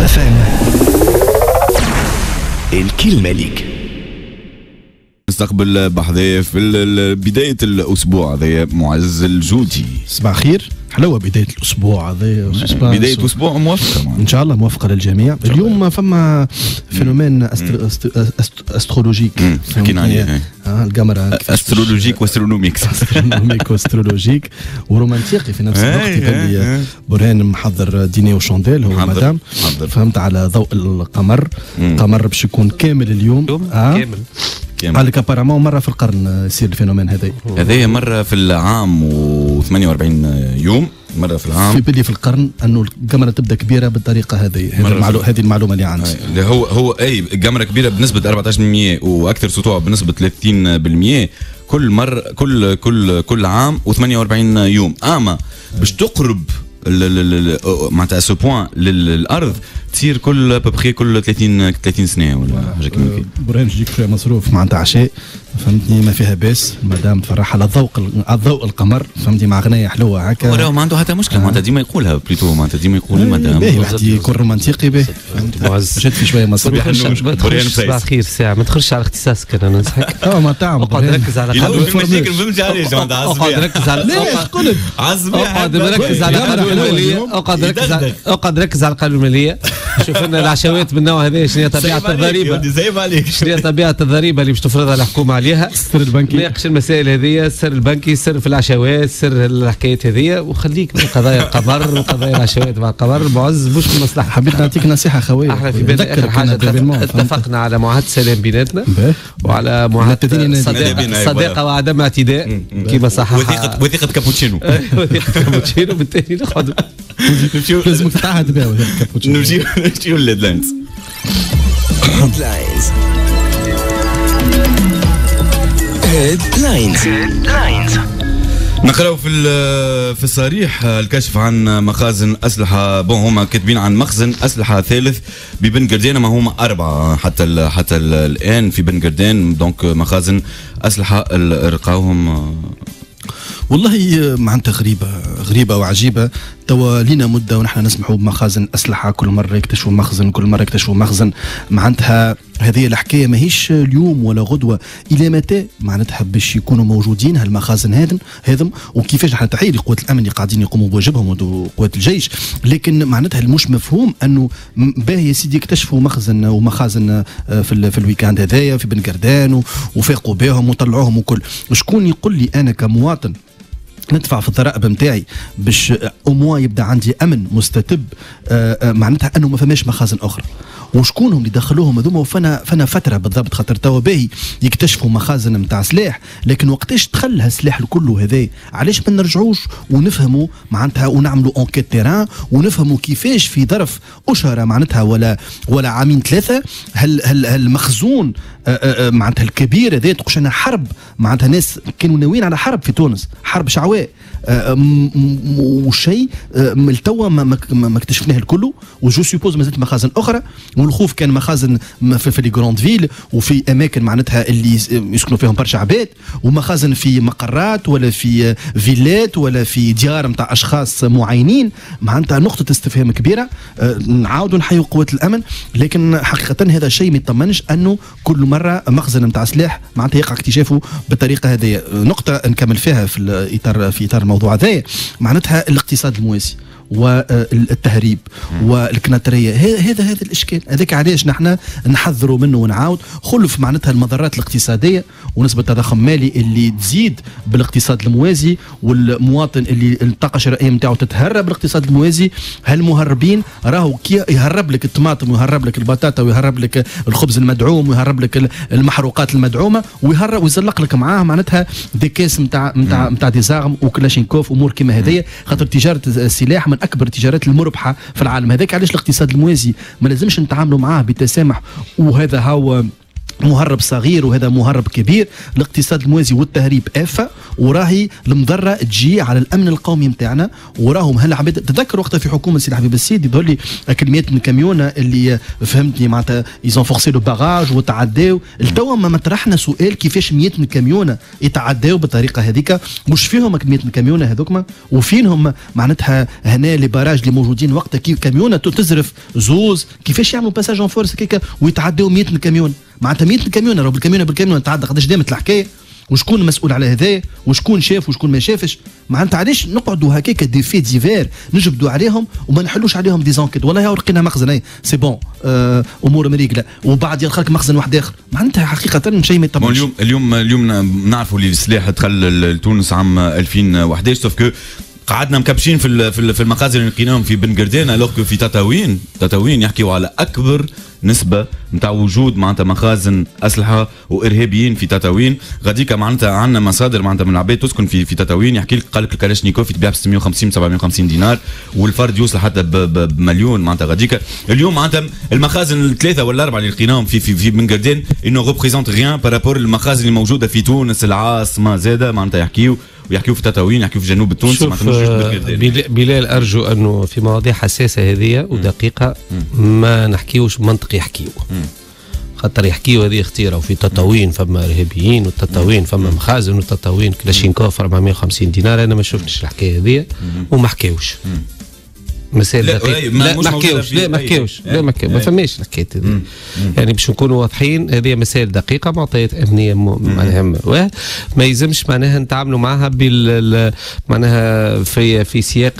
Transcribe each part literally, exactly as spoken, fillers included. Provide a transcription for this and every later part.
اف ام. الكلمة ليك. نستقبل بحذايا في بداية الأسبوع هذا معز الجودي. صباح خير، حلوة بداية الأسبوع هذا، بداية أسبوع موفقة إن شاء الله، موفقة للجميع. اليوم فما فينومين أستر... أست... أسترولوجيك حكينا عليه، اه القمر أسترولوجيك واسترونوميك أسترونوميك واسترولوجيك ورومانتيقي في نفس الوقت. يبان لي برهان محضر ديني وشونديل هو مدام، فهمت، على ضوء القمر. القمر باش يكون كامل اليوم، آه. كامل قال لك ابارامون مره في القرن يصير الفينومين هذا. هذايا مره في العام وثمانية وأربعين يوم، مره في العام. في بالي في القرن انه القمره تبدا كبيره بالطريقه هذه. هذه المعلومه هذه المعلومه اللي عندي. اللي هو هو اي القمره كبيره بنسبه أربعة عشر بالمئة واكثر سطوع بنسبه ثلاثين بالمئة كل مره، كل كل كل عام وثمانية وأربعين يوم. اما باش تقرب معناتها سو بوان للارض تصير كل ببخي كل ثلاثين ثلاثين سنه ولا حاجه كيما هكا. برهان يجيك شويه مصروف معناتها عشاء، فهمتني، ما فيها باس، مادام تفرح على ضوء على ضوء القمر، فهمتني، مع غنايه حلوه هكا. هو ما عنده حتى مشكله، معناتها ديما يقولها بليتو، معناتها ديما يقول مادام باهي واحد يكون رومانتيقي به، جات في شويه مصروف. صباح خير ساعه، ما تخرجش على اختصاصك، انا ننصحك. اه ما تعمل، اقعد ركز على قانون المشاكل، ما فهمتش علاش اقعد ركز على ليش قلت اقعد ركز على القانون الماليه، اقعد ركز اقعد ركز على القانون الماليه. شوف لنا العشوات من النوع هذا، شنو هي طبيعه الضريبه، زي ما عليك، شنو هي طبيعه الضريبه اللي باش تفرضها الحكومه عليها. السر البنكي، ناقش المسائل هذه، السر البنكي، السر في العشوات، سر الحكايات هذه، وخليك من قضايا القمر وقضايا العشوات مع القمر. معز مش في المصلحه. حبيت نعطيك نصيحه خويه. احنا في بالنا اخر حاجه اتفقنا على معاهده سلام بيناتنا، وعلى معاهده صداقه, صداقة وعدم اعتداء كما صح. وثيقه وثيقه كابوتشينو وثيقه كابوتشينو. بالتالي ناخذ لازمك تتعهد بها وثيقه كابوتشينو. نمشيو نمشيو للهيدلاينز. هيدلاينز هيدلاينز نقراو في في الصريح الكشف عن مخازن اسلحه. بون هما كاتبين عن مخزن اسلحه ثالث ببن قردان، ما هما اربعه حتى ال حتى ال الان في بن قردان. دونك مخازن اسلحه لقاوهم. والله معناتها غريبه غريبه وعجيبه. توا لينا مده ونحن نسمحوا بمخازن اسلحه، كل مره يكتشفوا مخزن، كل مره يكتشفوا مخزن. معناتها هذه الحكايه ماهيش اليوم ولا غدوه، الى متى معناتها باش يكونوا موجودين هالمخازن هذم هذم وكيفاش نحن تحيه لقوات الامن اللي قاعدين يقوموا بواجبهم وقوات الجيش. لكن معناتها المش مفهوم انه باهي يا سيدي اكتشفوا مخزن ومخازن في في الويكاند هذايا في بن قردان وفاقوا بهم وطلعوهم وكل. شكون يقول لي انا كمواطن ندفع في الضرائب نتاعي باش أموا يبدا عندي امن مستتب، معناتها انه ما فماش مخازن اخرى؟ وشكونهم اللي دخلوهم هذوما؟ وفنا فنا فتره بالضبط، خاطر توا باهي يكتشفوا مخازن نتاع سلاح، لكن وقتاش دخل هالسلاح الكل هذا؟ علاش ما نرجعوش ونفهموا معناتها ونعملوا انكيت تيران ونفهموا كيفاش في ظرف اشهر معناتها ولا ولا عامين ثلاثه هال هال هالمخزون معناتها الكبير هذا تقولش انا حرب، معناتها ناس كانوا ناويين على حرب في تونس، حرب شعواء وشيء التوا ما, ما اكتشفناه الكل. وجو سيبوز مازالت مخازن اخرى، والخوف كان مخازن في, في لي جراند فيل وفي اماكن معناتها اللي يسكنوا فيهم برشا عباد، ومخازن في مقرات ولا في فيلات ولا في ديار نتاع اشخاص معينين. معناتها نقطه استفهام كبيره. نعاودوا نحيوا قوات الامن، لكن حقيقه هذا الشيء ما يطمنش انه كل مره مخزن نتاع سلاح معناتها يقع اكتشافه بالطريقه هذه. نقطه نكمل فيها في الاطار في اطار الموضوع هذا، معناتها الاقتصاد الموازي والتهريب والكناتريه. هذا هذا الاشكال هذاك علاش نحن نحذروا منه ونعاود خلف معناتها المضرات الاقتصاديه ونسبه التضخم المالي اللي تزيد بالاقتصاد الموازي، والمواطن اللي الطاقه الشرائيه نتاعو تتهرب بالاقتصاد الموازي. هالمهربين راهو كي يهرب لك الطماطم ويهرب لك البطاطا ويهرب لك الخبز المدعوم ويهرب لك المحروقات المدعومه ويهرب ويزلق لك معاه معناتها دي كيس نتاع نتاع نتاع ديزارم وكلاشينكوف امور كيما هذيا، خاطر تجاره السلاح من اكبر التجارات المربحه في العالم. هذاك علاش الاقتصاد الموازي ما لازمش نتعاملوا معاه بتسامح. وهذا هو مهرب صغير وهذا مهرب كبير. الاقتصاد الموازي والتهريب آفة، وراهي المضره تجي على الامن القومي نتاعنا. وراهم هلا عبيد تذكر وقتها في حكومه سي الحبيب السيد يظهر لي كميات من الكاميونه اللي فهمتني معناتها يزون فورسي لو باراج وتعداو. التوا ما مطرحنا سؤال كيفاش مئات من الكاميونه يتعداو بالطريقه هذيك، مش فيهم كميات من الكاميونه هذوكما وفينهم معناتها هنا لي باراج اللي موجودين وقتها كيف كاميونه تزرف زوز كيفاش يعملوا باساج اون فورس كيكا ويتعداو مئات من الكاميون. معناتها مئة كاميونه راهو بالكاميونه بالكاميونه تعدى قداش دامت الحكايه، وشكون مسؤول على هذا وشكون شاف وشكون ما شافش. معناتها علاش نقعدوا هكاك دي في ديفير نجبدوا عليهم وما نحلوش عليهم دي زونكيت. والله ورقينا مخزن اي سي بون آه امور مريقله وبعد يدخلك مخزن واحد اخر. معناتها حقيقه شيء ما يطبقش. اليوم اليوم اليوم نعرفوا اللي السلاح دخل لتونس عام ألفين وأحد عشر سوف كو قعدنا مكبشين في في المخازن اللي لقيناهم في بن قردان، الوغ في تطاوين تطاوين يحكيوا على اكبر نسبه نتاع وجود معناتها مخازن اسلحه وارهابيين في تطاوين. غاديكا معناتها عندنا مصادر معناتها من العباد تسكن في في تطاوين يحكي لك قال لك الكلاشنيكوف يتباع ب ستمائة وخمسين سبعمائة وخمسين دينار والفرد يوصل حتى بمليون. معناتها غاديكا اليوم معناتها المخازن الثلاثه ولا الاربعه اللي لقيناهم في في في بن قردان انه ريبريزونت ريان بارابور المخازن اللي موجوده في تونس العاصمه زاده. معناتها يحكيوا ويحكيوا في تطاوين يحكيوا في جنوب التونسي. معناتها بلال ارجو انه في مواضيع حساسه هذه ودقيقه ما نحكيوش منطق يحكيوا، خاطر يحكيوا هذه اختيره. وفي تطاوين فما ارهابيين والتطاوين فما مخازن والتطاوين كلاشينكوف أربعمائة وخمسين دينار. انا ما شفتش الحكايه هذه وما حكيوش مسائل دقيقة. لا ما حكيوش لا ما حكيوش لا ما حكيوش ما فماش الحكايه هذه. يعني باش نكونوا واضحين هذه مسائل دقيقه معطيات امنيه معناها واحد ما يلزمش معناها نتعاملوا معها بال معناها في في سياق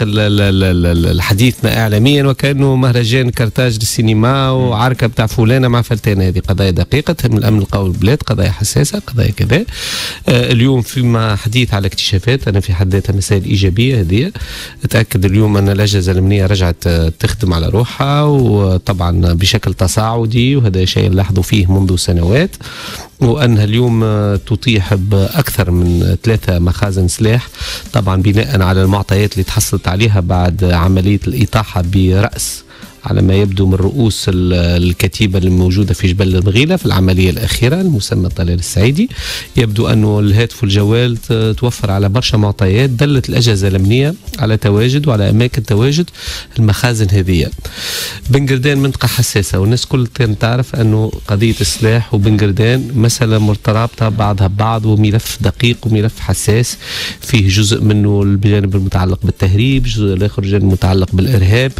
الحديثنا اعلاميا وكانه مهرجان كرتاج للسينما وعركه بتاع فلانه مع فلتانه. هذه قضايا دقيقه تهم الامن القومي البلاد، قضايا حساسه، قضايا كذا. آه اليوم فيما حديث على اكتشافات انا في حد ذاتها مسائل ايجابيه هذه. اتاكد اليوم ان الاجهزه الامنيه رجعت تخدم على روحها وطبعا بشكل تصاعدي، وهذا شيء نلاحظوا فيه منذ سنوات، وأنها اليوم تطيح بأكثر من ثلاثة مخازن سلاح طبعا بناء على المعطيات اللي تحصلت عليها بعد عملية الإطاحة برأس على ما يبدو من رؤوس الكتيبة الموجودة في جبل المغيلة في العملية الأخيرة المسمى طلال السعيدي. يبدو أنه الهاتف والجوال توفر على برشا معطيات دلت الأجهزة الأمنية على تواجد وعلى أماكن تواجد المخازن هذه. بن قردان منطقة حساسة والناس كل تعرف أنه قضية السلاح وبن قردان مسألة مرتبطة بعضها ببعض وملف دقيق وملف حساس فيه جزء منه الجانب المتعلق بالتهريب، جزء الآخر الجانب المتعلق بالإرهاب.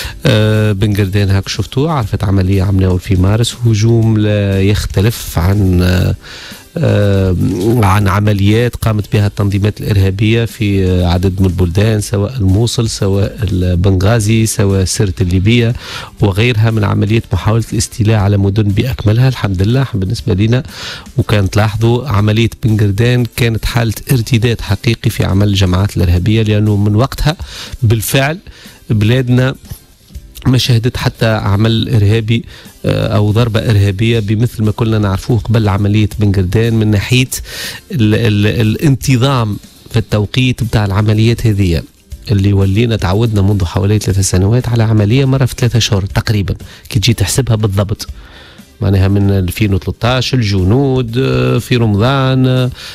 أه بن قردان هاك شفتوه عرفت عملية عملناها في مارس، هجوم لا يختلف عن آه عن عمليات قامت بها التنظيمات الإرهابية في عدد من البلدان سواء الموصل سواء بنغازي سواء سرت الليبية وغيرها من عمليات محاولة الاستيلاء على مدن بأكملها. الحمد لله بالنسبة لنا وكانت لاحظوا عملية بن قردان كانت حالة ارتداد حقيقي في عمل الجماعات الإرهابية، لأنه من وقتها بالفعل بلادنا ما شهدت حتى عمل إرهابي أو ضربة إرهابية بمثل ما كنا نعرفوه قبل عملية بن قردان من ناحية ال ال الانتظام في التوقيت بتاع العمليات هذه اللي ولينا تعودنا منذ حوالي ثلاثة سنوات على عملية مرة في ثلاثة شهور تقريبا كي تجي تحسبها بالضبط. معناها من ألفين وثلاثة عشر الجنود في رمضان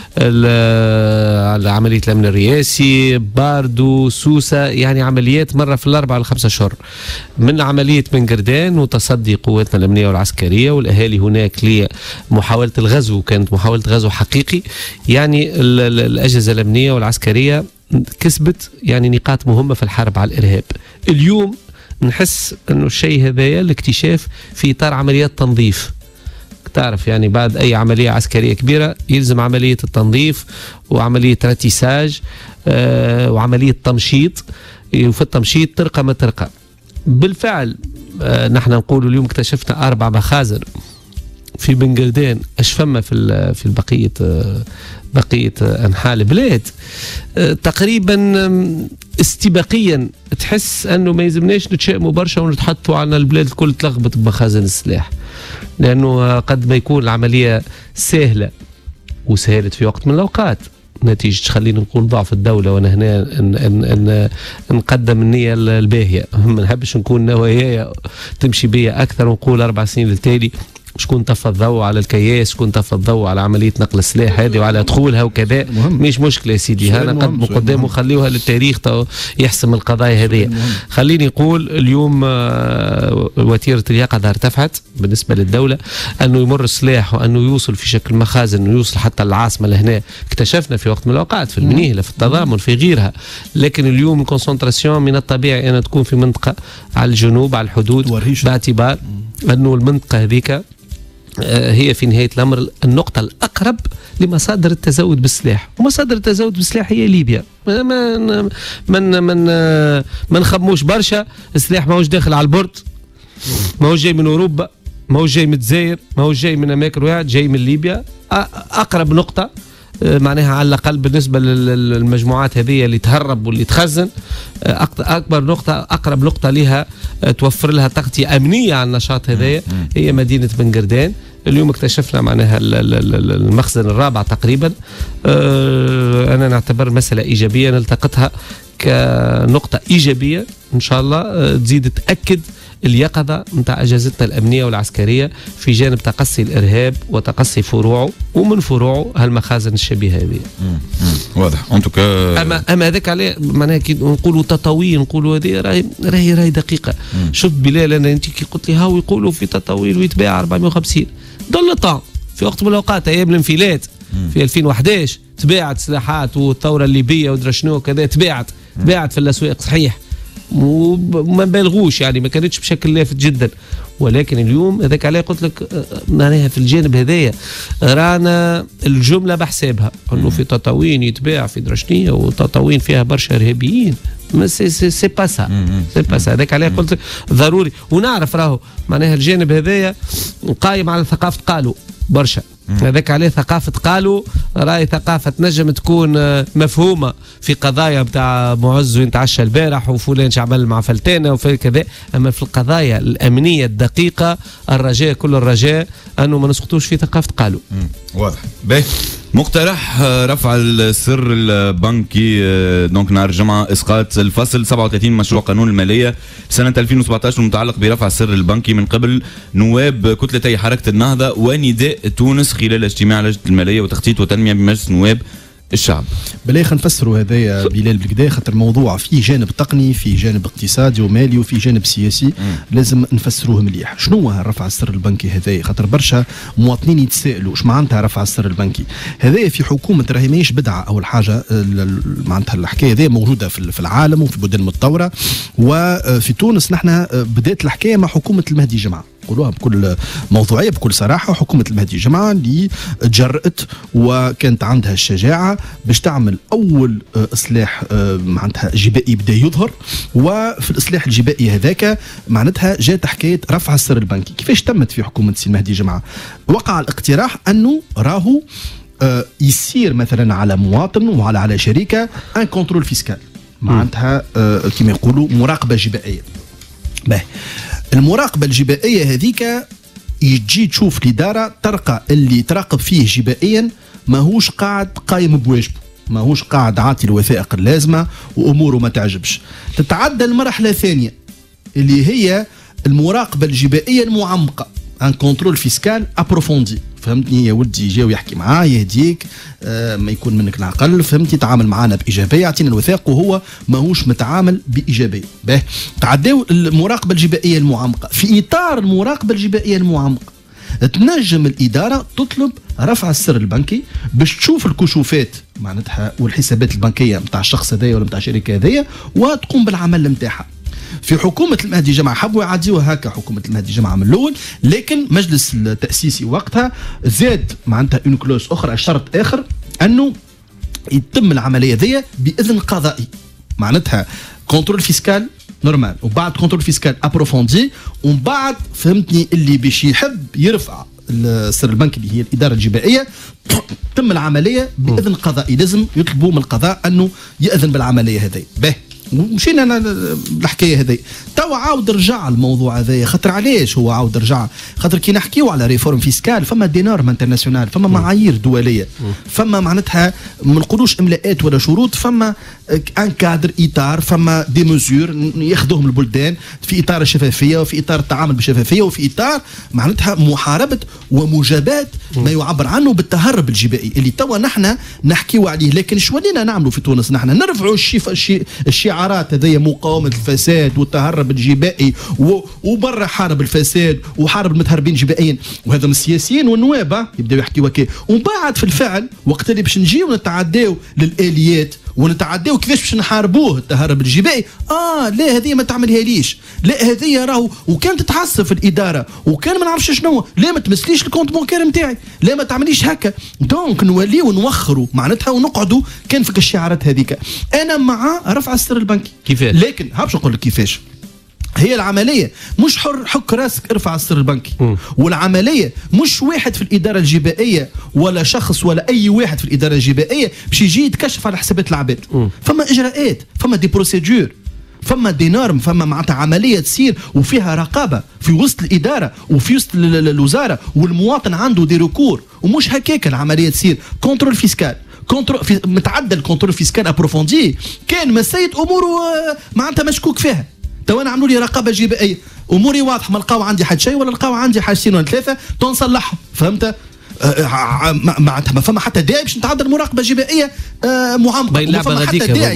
على عملية الأمن الرئاسي باردو سوسة، يعني عمليات مرة في الأربعة لخمسة شهور. من عملية بن قردان وتصدي قواتنا الأمنية والعسكرية والأهالي هناك لمحاولة الغزو، كانت محاولة غزو حقيقي. يعني الأجهزة الأمنية والعسكرية كسبت يعني نقاط مهمة في الحرب على الإرهاب. اليوم نحس انه الشيء هذايا الاكتشاف في اطار عمليات تنظيف. تعرف يعني بعد اي عمليه عسكريه كبيره يلزم عمليه التنظيف وعمليه رتيساج آه وعمليه تمشيط، وفي التمشيط ترقى ما ترقى. بالفعل آه نحن نقول اليوم اكتشفنا اربع مخازن في بن قردان. اش فما في في بقيه آه بقيه انحاء البلاد آه تقريبا استباقيا تحس انه ما يلزمناش نتشائموا برشا ونتحطوا على البلاد الكل تلخبط بمخازن السلاح، لانه قد ما يكون العمليه سهله وسهلت في وقت من الاوقات نتيجه خلينا نقول ضعف الدوله، وانا هنا ان ان ان نقدم النيه الباهيه ما نحبش نكون نواياي تمشي بيا اكثر ونقول اربع سنين للتالي شكون طفى الضوء على الكياس، شكون طفى الضوء على عمليه نقل السلاح هذه وعلى دخولها وكذا. مش مشكله يا سيدي، انا نقدموا قدام وخليوها للتاريخ يحسم القضايا هذه. خليني نقول اليوم وتيره اليقظه ارتفعت بالنسبه للدوله، انه يمر السلاح وانه يوصل في شكل مخازن ويوصل حتى العاصمه لهنا. اكتشفنا في وقت من الاوقات في المنيهله في التضامن في غيرها، لكن اليوم الكونسنتراسيون من الطبيعي ان تكون في منطقه على الجنوب على الحدود، باعتبار انه المنطقه هذيك هي في نهايه الامر النقطه الاقرب لمصادر التزود بالسلاح، ومصادر التزود بالسلاح هي ليبيا. ما من من من ما نخموش برشا، السلاح ماهوش داخل على البورد، ماهوش جاي من اوروبا، ماهوش جاي من الجزائر، ماهوش جاي من اماكن واحد، جاي من ليبيا. اقرب نقطه معناها على الاقل بالنسبه للمجموعات هذه اللي تهرب واللي تخزن، اكبر نقطه اقرب نقطه لها توفر لها تغطيه امنيه على النشاط هذايا هي مدينه بن قردان. اليوم اكتشفنا معناها المخزن الرابع تقريبا. انا نعتبر مساله ايجابيه نلتقطها كنقطه ايجابيه ان شاء الله تزيد تاكد اليقظه نتاع اجهزتنا الامنيه والعسكريه في جانب تقصي الارهاب وتقصي فروعه، ومن فروعه هالمخازن الشبيهه هذه. واضح انتو ك اما اما هذاك عليه معناها كي نقولوا تطاوين نقولوا هذه راهي راهي راهي دقيقه. شوف بلال، انا انت كي قلت لي هاو يقولوا في تطاوين ويتباع أربعمية وخمسين دول طون في وقت من الاوقات ايام الانفلات في ألفين وأحد عشر تباعت سلاحات والثوره الليبيه ودرا شنو كذا تباعت تباعت في الاسواق صحيح، وما بالغوش يعني ما كانتش بشكل لافت جدا. ولكن اليوم هذاك عليه قلت لك معناها في الجانب هذايا رانا الجمله بحسابها انه في تطاوين يتباع في درشنيه وتطاوين فيها برشا ارهابيين. ما سي سي سي با سا سي با سا هذاك عليه قلت لك ضروري. ونعرف راهو معناها الجانب هذايا قايم على ثقافه قالوا برشا، هذاك عليه ثقافة قالوا راي ثقافة نجم تكون مفهومة في قضايا بتاع معز وينتعشى البارح وفلان شعمل مع فلتانة وفي كذا، أما في القضايا الأمنية الدقيقة الرجاء كل الرجاء أنه ما نسقطوش في ثقافة قالوا. واضح. باهي مقترح رفع السر البنكي دونك نهار الجمعة إسقاط الفصل سبعة وثلاثين مشروع قانون المالية سنة ألفين وسبعطاش المتعلق برفع السر البنكي من قبل نواب كتلتي حركة النهضة ونداء تونس خلال اجتماع لجنة المالية وتخطيط وتنمية بمجلس نواب الشعب. بلاي خلينا نفسروا هذا يا بلال بالكدا، خاطر الموضوع فيه جانب تقني فيه جانب اقتصادي ومالي وفيه جانب سياسي م. لازم نفسروه مليح. شنو هو رفع السر البنكي هذايا؟ خاطر برشا مواطنين يتسائلوا اش معناتها رفع السر البنكي هذايا في حكومه. راهي ماهيش بدعه اول حاجه، معناتها الحكايه هذه موجوده في العالم وفي البلدان المتطوره، وفي تونس نحن بدات الحكايه مع حكومه المهدي جمعه، نقولوها بكل موضوعيه بكل صراحه. حكومه المهدي جمعه اللي تجرأت وكانت عندها الشجاعه باش تعمل اول اصلاح معناتها جبائي بدا يظهر، وفي الاصلاح الجبائي هذاك معناتها جات حكايه رفع السر البنكي. كيفاش تمت في حكومه سي المهدي جمعه؟ وقع الاقتراح انه راهو يصير مثلا على مواطن وعلى على شركه ان كنترول فيسكال، معناتها كما يقولوا مراقبه جبائيه. باهي المراقبه الجبائيه هذيك يجي تشوف الاداره ترقى اللي تراقب فيه جبائيا ماهوش قاعد قايم بواجبه، ماهوش قاعد عاطي الوثائق اللازمه واموره ما تعجبش. تتعدى المرحله الثانيه اللي هي المراقبه الجبائيه المعمقه، ان كنترول فيسكال ابروفوندي. فهمتني يا ولدي؟ جاو يحكي معاه يهديك آه ما يكون منك العقل، فهمتني؟ تعامل معنا بايجابيه، يعطينا الوثائق وهو ماهوش متعامل بايجابيه. باه تعداو المراقبه الجبائيه المعمقه. في اطار المراقبه الجبائيه المعمقه تنجم الاداره تطلب رفع السر البنكي باش تشوف الكشوفات معناتها والحسابات البنكيه نتاع الشخص هذايا ولا نتاع الشركه هذايا وتقوم بالعمل نتاعها. في حكومة المهدي جمعة حبوا يعديوها هكا حكومة المهدي جمعة من الأول، لكن مجلس التأسيسي وقتها زاد معناتها اون كلوز أخرى، شرط آخر أنه يتم العملية ذي بإذن قضائي، معناتها كنترول فيسكال نورمال وبعد كنترول فيسكال ابروفوندي، ومن بعد فهمتني اللي باش يحب يرفع السر البنكي اللي هي الإدارة الجبائية تم العملية بإذن قضائي، لازم يطلبوا من القضاء أنه يأذن بالعملية هذه. به مشينا انا الحكايه هذه توا عاود رجع الموضوع هذايا. خاطر علاش هو عاود رجع؟ خاطر كي نحكيو على ريفورم فيسكال فما دي نورم انترناسيونال، فما معايير دوليه، فما معناتها ما نقولوش املاءات ولا شروط، فما ان كادر اطار، فما دي مزور ياخذوهم البلدان في اطار الشفافيه وفي اطار التعامل بالشفافيه وفي اطار معناتها محاربه ومجاباه ما يعبر عنه بالتهرب الجبائي اللي توا نحن نحكيو عليه. لكن شو ولينا نعملوا في تونس؟ نحن نرفعوا الشعارات هذه مقاومه الفساد والتهرب الجبائي وبرا حارب الفساد وحارب المتهربين جبائيا، وهذا من السياسيين والنواب يبداو يحكيوا هكا. ومن بعد في الفعل وقت اللي باش نجيو نتعداو للاليات ونتعداو كيفاش باش نحاربوه التهرب الجبائي، اه لا هذه ما تعملها ليش، لا هذه راهو وكان تتعصب في الاداره وكان ما نعرفش شنو، لا ما تمسليش الكونت بونكير نتاعي، لا ما تعمليش هكا. دونك نوليو نوخروا معناتها ونقعدوا كان فيك الشعارات هذيك. انا مع رفع السر البنكي كيفاش، لكن هابش نقول لك كيفاش. هي العمليه مش حر حك راسك ارفع السر البنكي، م. والعمليه مش واحد في الاداره الجبائيه ولا شخص ولا اي واحد في الاداره الجبائيه باش يجي يتكشف على حسابات العباد. م. فما اجراءات، فما دي بروسيدور، فما دي نورم، فما معناتها عمليه تصير وفيها رقابه في وسط الاداره وفي وسط الوزاره، والمواطن عنده دي ريكور، ومش هكاك العمليه تصير. كونترول فيسكال كونترول في متعدل الكونترول فيسكال ابروفوندي كان مسيت اموره معناتها مشكوك فيها. تو انا عملوا لي رقابه جبائيه، اموري واضحه، ما لقاو عندي حد شيء ولا لقاو عندي حاجتين ولا ثلاثه تنصلحهم، فهمت؟ معناتها ما فما حتى داعي باش نتعدى المراقبه الجبائيه معمقه، وما فما حتى داعي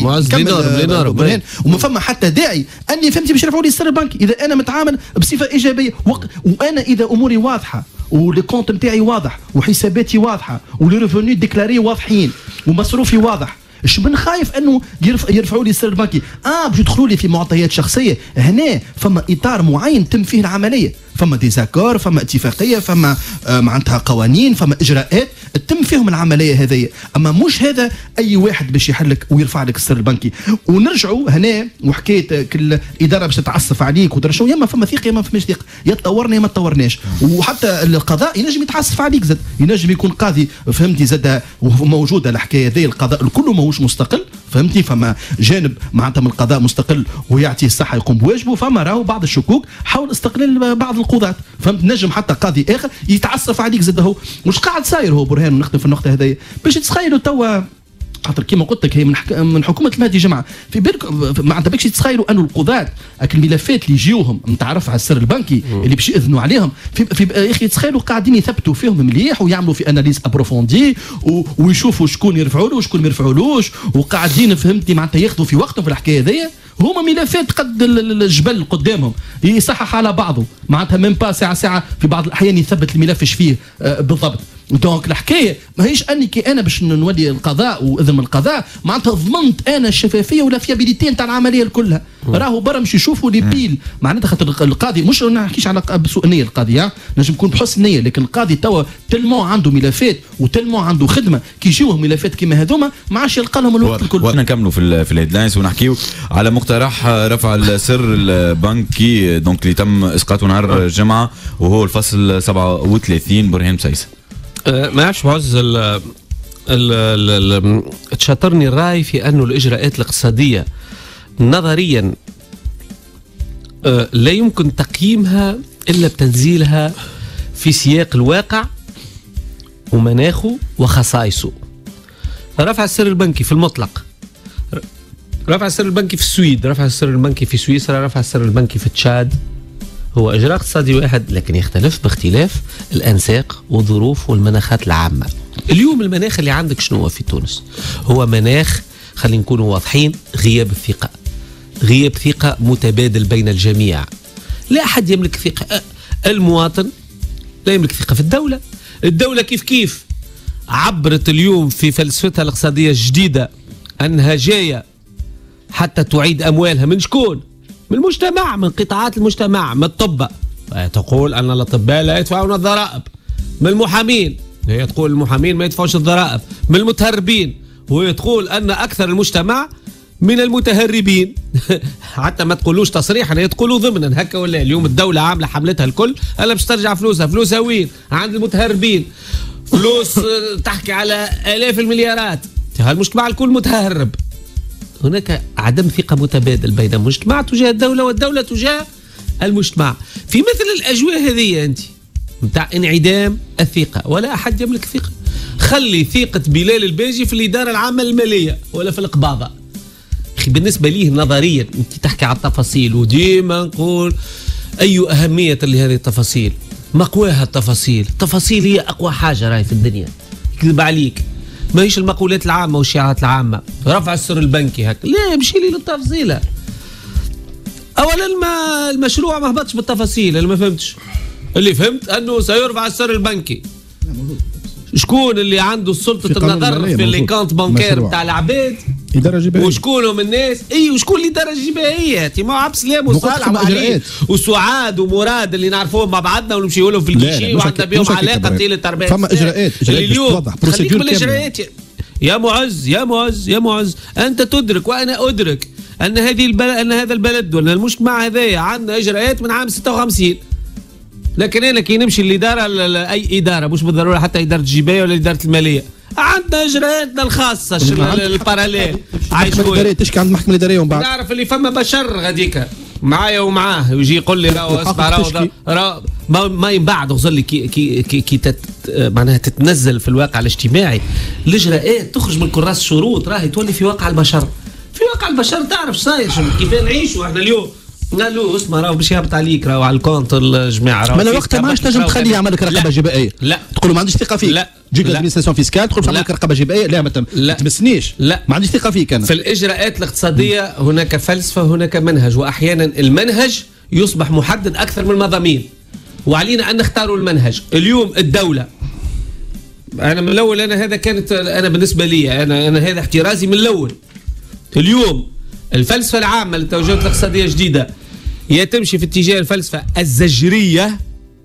وما فما حتى داعي اني فهمتي باش يرفعوا لي السر البنكي اذا انا متعامل بصفه ايجابيه. وانا اذا اموري واضحه والكونت نتاعي واضح وحساباتي واضحه ولي ديكلاري واضحين ومصروفي واضح، اش من خايف انه يرفع يرفعوا لي السر البنكي؟ اه باش يدخلوا لي في معطيات شخصيه. هنا فما اطار معين تم فيه العمليه، فما ديزاكور، فما اتفاقيه، فما آه معناتها قوانين، فما اجراءات تم فيهم العمليه هذه. اما مش هذا اي واحد باش يحلك ويرفع لك السر البنكي. ونرجعوا هنا وحكايه كل اداره باش تتعصف عليك ودرشوا، يا ما فما ثقه يا ما فماش ثقه، يا تطورنا يا ما تطورناش. وحتى القضاء ينجم يتعصف عليك زاد، ينجم يكون قاضي فهمتي زاد موجوده الحكايه هذه. القضاء الكل ماهوش مستقل فهمتي، فما جانب معناتها من القضاء مستقل ويعطيه الصحه يقوم بواجبه، فما راهو بعض الشكوك حول استقلال بعض القضاة، فهمت؟ نجم حتى قاضي اخر يتعصف عليك زاد. هو مش قاعد صاير هو برهان، ونختم في النقطه هذه باش تتخيلوا توا، خاطر كيما قلت لك هي من, حك... من حكومه المهدي جمعه في بالك معناتها باش تتخيلوا انه القضاة الملفات اللي يجيوهم متعرف على السر البنكي اللي باش ياذنوا عليهم في, في يا اخي تخيلوا قاعدين يثبتوا فيهم مليح ويعملوا في اناليز ابروفوندي و... ويشوفوا شكون يرفعوا له وشكون ما يرفعولوش، وقاعدين فهمتي معناتها ياخذوا في وقتهم في الحكايه هذيا. هما ملفات قد الجبل قدامهم يصحح على بعضه معناتها ميم با ساعه ساعه في بعض الاحيان يثبت الملف ايش فيه آه بالضبط. دونك الحكايه ماهيش اني كي انا باش نولي القضاء واذن من القضاء معناتها ضمنت انا الشفافيه ولا فيابيليتي نتاع العمليه كلها. راهو برا مش يشوفوا لي بيل معناتها خاطر القاضي مش ما نحكيش على بسوء نيه، القاضي نجم يكون بحسن نيه، لكن القاضي توا تلمو عنده ملفات وتلمو عنده خدمه كي يجيوه ملفات كيما هذوما ما عادش يلقى لهم الوقت الكل. وانا نكملوا في في الهيدلاينز ونحكيو على مقترح رفع السر البنكي دونك اللي تم اسقاطه نهار الجمعه وهو الفصل سبعة وثلاثين. برهان مسيسه أه ما عادش بعز ال ال تشاطرني الراي في انه الاجراءات الاقتصاديه نظريا أه لا يمكن تقييمها الا بتنزيلها في سياق الواقع ومناخه وخصائصه. رفع السر البنكي في المطلق، رفع السر البنكي في السويد، رفع السر البنكي في سويسرا، رفع السر البنكي في تشاد، هو إجراء اقتصادي واحد لكن يختلف باختلاف الأنساق والظروف والمناخات العامة. اليوم المناخ اللي عندك شنو هو في تونس؟ هو مناخ خلينا نكونوا واضحين، غياب الثقة، غياب ثقة متبادل بين الجميع. لا أحد يملك ثقة، المواطن لا يملك ثقة في الدولة. الدولة كيف كيف عبرت اليوم في فلسفتها الاقتصادية الجديدة أنها جاية حتى تعيد أموالها من شكون؟ من المجتمع، من قطاعات المجتمع، من الطب تقول أن الأطباء لا يدفعون الضرائب، من المحامين هي تقول المحامين ما يدفعوش الضرائب، من المتهربين وهي تقول أن أكثر المجتمع من المتهربين. حتى ما تقولوش تصريحا، هي تقولوا ضمنا هكا ولا. اليوم الدولة عاملة حملتها الكل ألا باش ترجع فلوسها، فلوسها وين؟ عند المتهربين، فلوس تحكي على آلاف المليارات، هالمجتمع الكل متهرب. هناك عدم ثقة متبادل بين المجتمع تجاه الدولة والدولة تجاه المجتمع. في مثل الأجواء هذه أنت متاع انعدام الثقة، ولا أحد يملك ثقة. خلي ثقة بلال الباجي في الإدارة العامة المالية ولا في القباضة. أخي بالنسبة ليه نظريا أنت تحكي على التفاصيل، وديما نقول أي أهمية لهذه التفاصيل. مقواها التفاصيل، التفاصيل هي أقوى حاجة راهي في الدنيا. يكذب عليك، ما هيش المقولات العامة والشعارات العامة، رفع السر البنكي هكا، لا امشي لي للتفصيلة. أولا ما المشروع ما هبطش بالتفاصيل، أنا ما فهمتش. اللي فهمت أنه سيرفع السر البنكي. شكون اللي عنده سلطة النظر في الليكونت بانكير بتاع العباد؟ إدارة جبائية. وشكون هم الناس؟ اي وشكون اللي إدارة جبائية؟ ما عبد السلام وصالح وعلي وسعاد ومراد اللي نعرفوهم مع بعضنا ونمشيو لهم في الكيشي وعندنا بهم علاقة طيلة أربعين فما إجراءات اللي اليوم خليك من الإجراءات. يا معز يا معز يا معز أنت تدرك وأنا أدرك أن هذه البلد أن هذا البلد وأن المجتمع هذايا عندنا إجراءات من عام ستة وخمسين. لكن انا كي نمشي للاداره اي اداره مش بالضروره حتى اداره الجبايه ولا اداره الماليه، عندنا اجراءاتنا الخاصه الباراليل. عايش شويه تشكي عند المحكمه الاداريه ومن بعد نعرف اللي فما بشر غاديك معايا ومعاه يجي يقول لي راهو اسمع راهو را ما, ما ينبعد غزل لي كي كي كي, كي تت معناها تتنزل في الواقع الاجتماعي الاجراءات تخرج من كراس الشروط راهي تولي في واقع البشر. في واقع البشر تعرف صاير كيف نعيشوا احنا اليوم. قال له اسمع راهو باش يهبط عليك راهو على الكونت الجماعه راهو. ما وقتها ما عادش تنجم تخليه يعمل لك رقابه جبائيه. لا تقول له ما عنديش ثقه فيك. لا تجيك لادمينستراسيون فيسكال تقول باش نعمل لك رقابه جبائيه. لا ما تمسنيش. لا ما عنديش ثقه فيك انا. في الاجراءات الاقتصاديه هناك فلسفه هناك منهج، واحيانا المنهج يصبح محدد اكثر من المضامين وعلينا ان نختاروا المنهج. اليوم الدوله انا من الاول انا هذا كانت انا بالنسبه لي انا انا هذا احترازي من الاول. اليوم الفلسفه العامه للتوجهات الاقتصاديه الجديده هي تمشي في اتجاه الفلسفه الزجريه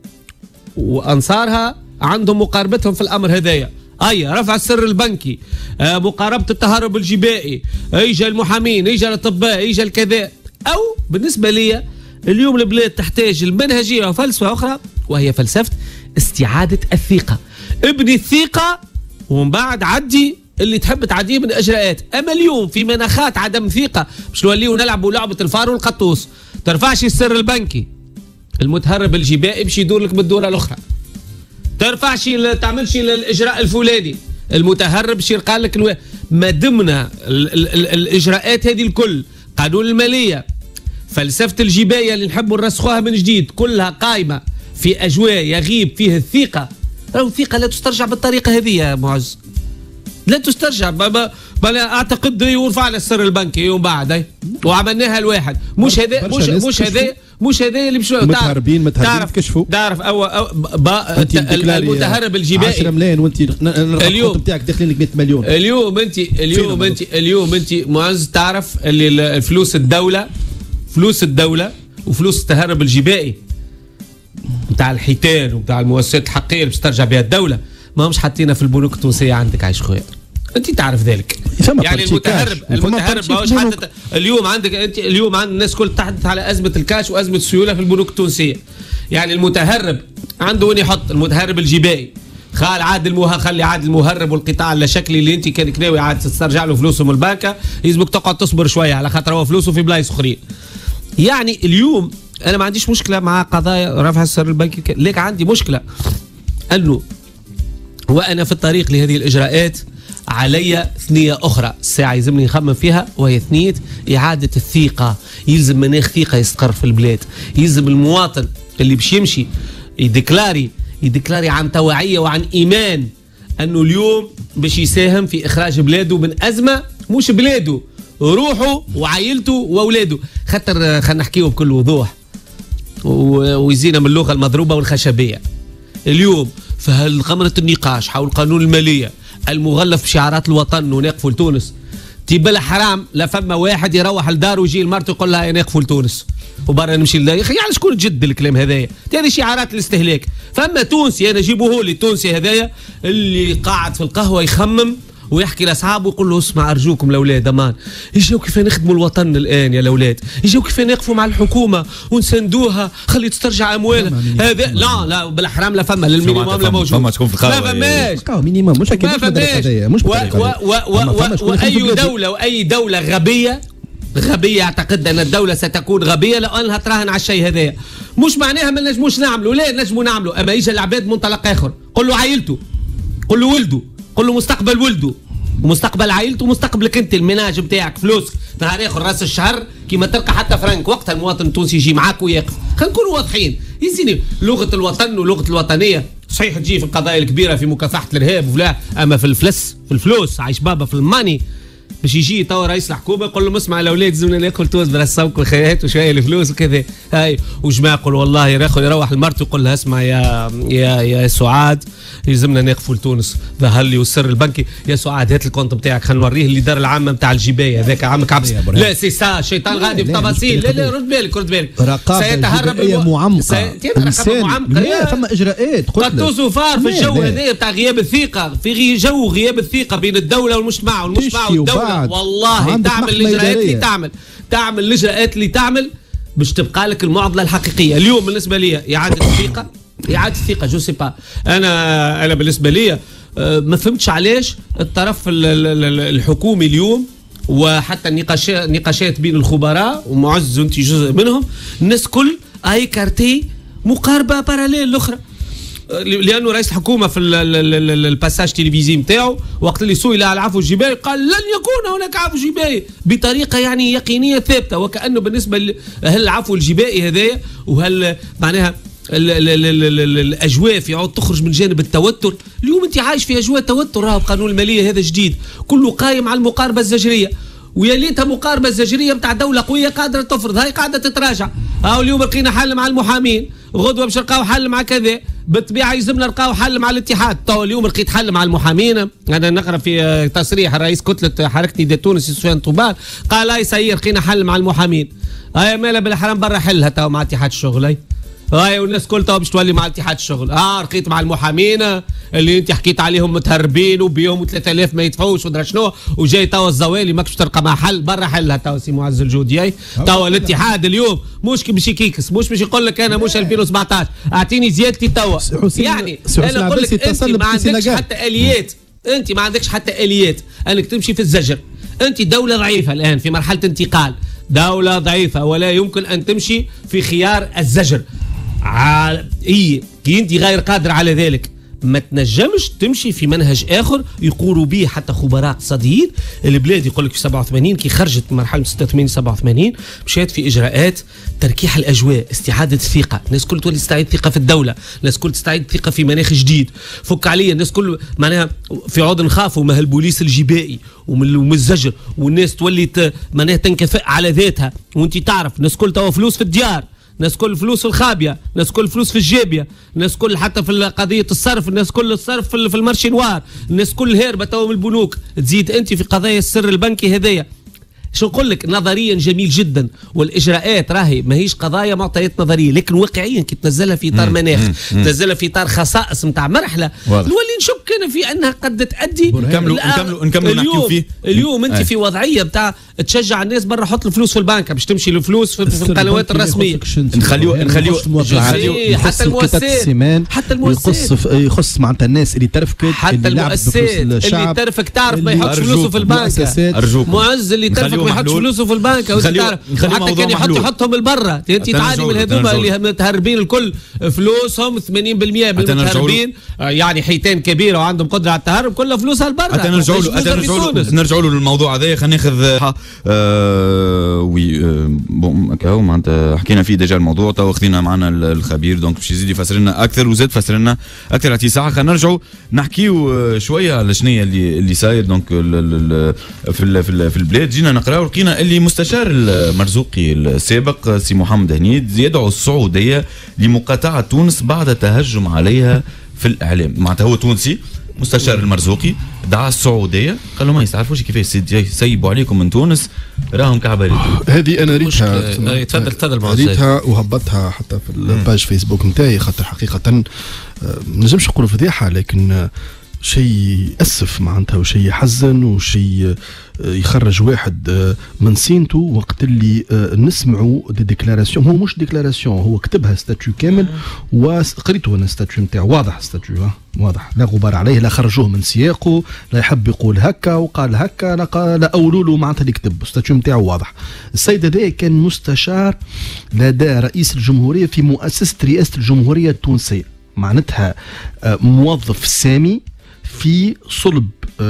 وانصارها عندهم مقاربتهم في الامر هذايا. اي رفع السر البنكي، آه مقاربه التهرب الجبائي، اجا المحامين، اجا الاطباء، اجا الكذا. او بالنسبه لي اليوم البلاد تحتاج المنهجيه وفلسفه اخرى وهي فلسفه استعاده الثقه. ابني الثقه ومن بعد عدي اللي تحب تعديه من اجراءات. اما اليوم في مناخات عدم ثقه باش نوليو نلعبوا لعبه الفار والقطوس. ترفعش السر البنكي، المتهرب الجبائي باش يدور لك بالدوره الاخرى. ترفعش تعملش الاجراء الفلاني، المتهرب باش يلقى لك الو... ما دمنا ال ال ال الاجراءات هذه الكل، قانون الماليه، فلسفه الجبايه اللي نحبوا نرسخوها من جديد، كلها قائمه في اجواء يغيب فيها الثقه. راهو الثقه لا تسترجع بالطريقه هذه يا معز، لا تسترجع. بل اعتقد يرفع على السر البنكي ومن بعد وعملناها الواحد. مش هذا مش مش هذا مش هذا اللي مش متهربين متهربين تكشفوا. تعرف أو, أو المتهرب الجبائي عشرة ملايين وانت اليوم بتاعك داخلين لك مئة مليون. اليوم انت اليوم انت اليوم انت معز تعرف اللي فلوس الدوله فلوس الدوله وفلوس التهرب الجبائي بتاع الحيتان وبتاع المؤسسات الحقيقيه اللي بتسترجع بها الدوله ما همش حاطينها في البنوك التونسيه عندك عايش خويا. انت تعرف ذلك. يعني المتهرب المتهرب ماهوش حتى اليوم عندك انت اليوم عند الناس كل تحدث على ازمه الكاش وازمه السيوله في البنوك التونسيه. يعني المتهرب عنده وين يحط المتهرب الجبائي. خال عاد المه خلي عاد المهرب والقطاع اللاشكلي اللي انت كان كناوي عاد تسترجع له فلوسه من البنكه يلزمك تقعد تصبر شويه على خاطر هو فلوسه في بلايص اخرين. يعني اليوم انا ما عنديش مشكله مع قضايا رفع السر البنكي، ليك عندي مشكله انه وانا في الطريق لهذه الاجراءات علي ثنيه اخرى الساعه يلزمني نخمم فيها وهي ثنيه اعاده الثقه. يلزم مناخ ثقه يستقر في البلاد، يلزم المواطن اللي باش يمشي يديكلاري يديكلاري عن توعيه وعن ايمان انه اليوم باش يساهم في اخراج بلاده من ازمه، مش بلاده روحه وعائلته واولاده. خاطر خلينا نحكيو بكل وضوح ويزينا من اللغه المضروبه والخشبيه. اليوم في خمرة النقاش حول قانون الماليه المغلف بشعارات الوطن ونقفوا لتونس، تيبلا حرام لا فما واحد يروح لداره ويجي لمرته يقول لها نقفوا لتونس وبرا نمشي لدار. يا اخي يعني شكون تجد الكلام هذايا؟ هذه شعارات الاستهلاك. فما تونسي انا جيبوه لي التونسي هذايا اللي قاعد في القهوه يخمم ويحكي لاصحابه ويقول له اسمع ارجوكم الاولاد امان يجيو كيف نخدموا الوطن الان يا الاولاد، يجيو كيف نقفوا مع الحكومه ونسندوها خلي تسترجع اموالها. هذا لا لا بالاحرام لا فما للمينيموم لا موجود. فما تكون في الخاوه ما فماش مينيموم مش ما فماش. مش واي دوله واي دوله غبيه غبيه اعتقد ان الدوله ستكون غبيه لو انها تراهن على الشيء هذايا. مش معناها ما نجموش نعملوا، لا نجموا نعملوا، اما يجي العباد منطلق اخر، قل له عائلته، قل له ولده، قل له مستقبل ولده ومستقبل عائلته ومستقبلك انت المناج بتاعك فلوسك نهار اخر راس الشهر كيما تلقى حتى فرنك وقتها المواطن التونسي يجي معاك ويقف. خلينا نكونوا واضحين يزيني لغه الوطن ولغه الوطنيه صحيح تجي في القضايا الكبيره في مكافحه الارهاب ولا، اما في الفلس في الفلوس عايش بابا في الماني باش يجي توا رئيس الحكومه يقول لهم اسمع الاولاد لازمنا ناكل توز بلا السوق والخيات وشويه الفلوس وكذا. هاي وجماعه يقول والله ياخذ يروح لمرته يقول لها اسمع يا يا يا سعاد يلزمنا نقفوا لتونس ظهر لي والسر البنكي يا سعاد هات الكونت بتاعك خلينا نوريه اللي دار العامه نتاع الجبايه هذاك عمك عبس. لا سي سا الشيطان غادي بتفاصيل. لا لا رد بالك رد بالك سيتهرب معمقه رقابه معمقه ثم اجراءات قد وفار في الجو هذا بتاع غياب الثقه في جو غياب الثقه بين الدوله والمجتمع والمجتمع والدوله. والله تعمل الاجراءات اللي تعمل تعمل الاجراءات اللي تعمل باش تبقى لك المعضله الحقيقيه. اليوم بالنسبه لي اعاده الثقه اعاده الثقه جو سي با انا انا بالنسبه لي ما فهمتش علاش الطرف الحكومي اليوم وحتى النقاشات النقاشات بين الخبراء ومعز انت جزء منهم الناس كل اي كارتي مقاربه باراليل الاخرى. لانه رئيس الحكومه في الباساج تلفزيوني نتاعو وقت اللي سئل على العفو الجبائي قال لن يكون هناك عفو جبائي بطريقه يعني يقينيه ثابته، وكانه بالنسبه هل العفو الجبائي هذايا وهل معناها ال ال ال ال ال الاجواء في عود تخرج من جانب التوتر. اليوم انت عايش في اجواء توتر، راه قانون الماليه هذا جديد كله قايم على المقاربه الزجريه، ويا ليتها مقاربه الزجريه نتاع دوله قويه قادره تفرض، هاي قاعده تتراجع. هاو اليوم لقينا حل مع المحامين، غدوه باش نلقاو حل مع كذا، بالطبيعه يلزمنا نلقاو حل مع الاتحاد. تو اليوم لقيت حل مع المحامين، انا نقرا في تصريح رئيس كتله حركه نداء تونس سفيان طوبال قال هاي سير لقينا حل مع المحامين. هاي مالا بالاحرام برا حلها تو مع اتحاد الشغل. هاي هاي والناس كل تو باش تولي مع اتحاد الشغل. اه لقيت مع المحامين اللي انت حكيت عليهم متهربين وبيهم ثلاثة آلاف ما يدفعوش ودرا شنو، وجاي توا الزوالي ماكش تلقى مع حل برا حلها تو سي معز الجودي. توا الاتحاد اليوم مش باش يكيكس، مش باش يقول لك انا مش ألفين وسبعطاش اعطيني زيادتي توا. يعني انا نقول لك انت ما عندكش حتى اليات، انت ما عندكش حتى اليات انك تمشي في الزجر. انت دوله ضعيفه الان في مرحله انتقال، دوله ضعيفه ولا يمكن ان تمشي في خيار الزجر. اي كي انت غير قادر على ذلك ما تنجمش تمشي في منهج اخر يقولوا به حتى خبراء اقتصاديين. البلاد يقول لك في سبعة وثمانين كي خرجت من مرحله ستة وثمانين سبعة وثمانين مشات في اجراءات تركيح الاجواء، استعاده الثقه، الناس كل تولي تستعيد الثقه في الدوله، الناس كل تستعيد الثقه في مناخ جديد. فك عليا الناس كل معناها في عود نخافوا من البوليس الجبائي ومن الزجر، والناس تولي معناها تنكفئ على ذاتها. وانت تعرف الناس كل توا فلوس في الديار، الناس كل فلوس في الخابيه، الناس كل فلوس في الجابيه، الناس كل حتى في قضيه الصرف، الناس كل الصرف في المارشي نوار، الناس كل هاربه تو من البنوك. تزيد انت في قضايا السر البنكي هذايا. شو نقول لك نظريا جميل جدا والاجراءات راهي ماهيش قضايا معطيات نظريه، لكن واقعيا كي تنزلها في اطار مناخ، تنزلها في اطار خصائص نتاع مرحله، نولي نشك انا في انها قد تؤدي. نكملوا نكملوا نكملوا نحكيو فيه. اليوم انت في وضعيه بتاع تشجع الناس برا حط الفلوس في البنك باش تمشي الفلوس في, في القنوات الرسميه. نخليو نخليو حتى المؤسسات حتى المؤسسات يخص معناتها الناس اللي ترفكت، حتى المؤسسات اللي ترفك تعرف ما يحطش فلوسه في البنك. معز اللي ترفك ما يحطش فلوسه في البنك، حتى كان يحط يحطهم لبرا. انت تعاني من هذوما اللي متهربين الكل فلوسهم ثمانين بالمئة من المتهربين، يعني حيتان كبيره وعندهم قدره على التهرب كلها فلوسها لبرا. حتى نرجعوا له نرجعوا له للموضوع هذا. خلينا ناخذ آه وي آه بون كاو معناتها حكينا فيه ديجا الموضوع، تو خذينا معنا الخبير دونك باش يزيد يفسر لنا اكثر وزاد فسر لنا اكثر على ساعه. خلينا نرجعوا نحكيو شويه على شنيا اللي اللي صاير دونك في في البلاد. جينا نقراو لقينا اللي مستشار المرزوقي السابق سي محمد هنيد يدعو السعوديه لمقاطعه تونس بعد تهجم عليها في الاعلام. معناتها هو تونسي مستشار المرزوقي دعا السعوديه قال لهم ما يستعرفوش كيفاش يسيبوا عليكم من تونس راهم كعبه. هذه انا ريتها تفضل تفضل ريتها وهبطتها حتى في الباج فيسبوك نتاعي، خاطر حقيقه ما نجمش نقولوا فضيحه، لكن شيء أسف معناتها وشيء يحزن وشيء يخرج واحد من سينتو وقت اللي نسمعوا دي ديكلاراسيون. هو مش ديكلاراسيون، هو كتبها ستاتيو كامل وقريته انا ستاتيو نتاعو واضح، ستاتيو واضح لا غبار عليه، لا خرجوه من سياقه، لا يحب يقول هكا وقال هكا، لا, لا اولوا له معناتها اللي كتب. ستاتيو نتاعو واضح. السيد هذا كان مستشار لدى رئيس الجمهوريه في مؤسسه رئاسه الجمهوريه التونسيه، معناتها موظف سامي في صلب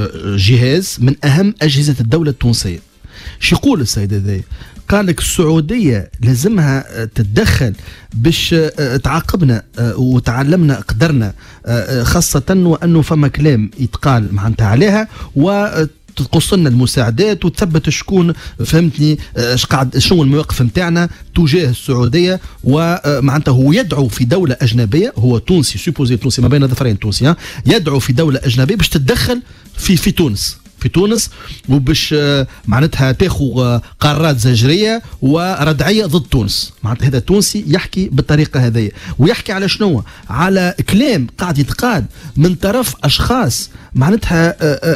جهاز من أهم أجهزة الدولة التونسية. شو يقول السيد هذا؟ قال لك السعودية لازمها تتدخل باش تعاقبنا وتعلمنا قدرنا، خاصة وأنه فما كلام يتقال معناتها عليها و تقص لنا المساعدات وتثبت شكون فهمتني اش قاعد شنو المواقف نتاعنا تجاه السعوديه. ومعناتها هو يدعو في دوله اجنبيه، هو تونسي سوبوزي تونسي ما بين ظفرين تونسي، يدعو في دوله اجنبيه باش تتدخل في في تونس في تونس وباش معناتها تاخذ قرارات زجريه وردعيه ضد تونس. معناتها هذا تونسي يحكي بالطريقه هذه، ويحكي على شنو؟ على كلام قاعد يتقال من طرف اشخاص معناتها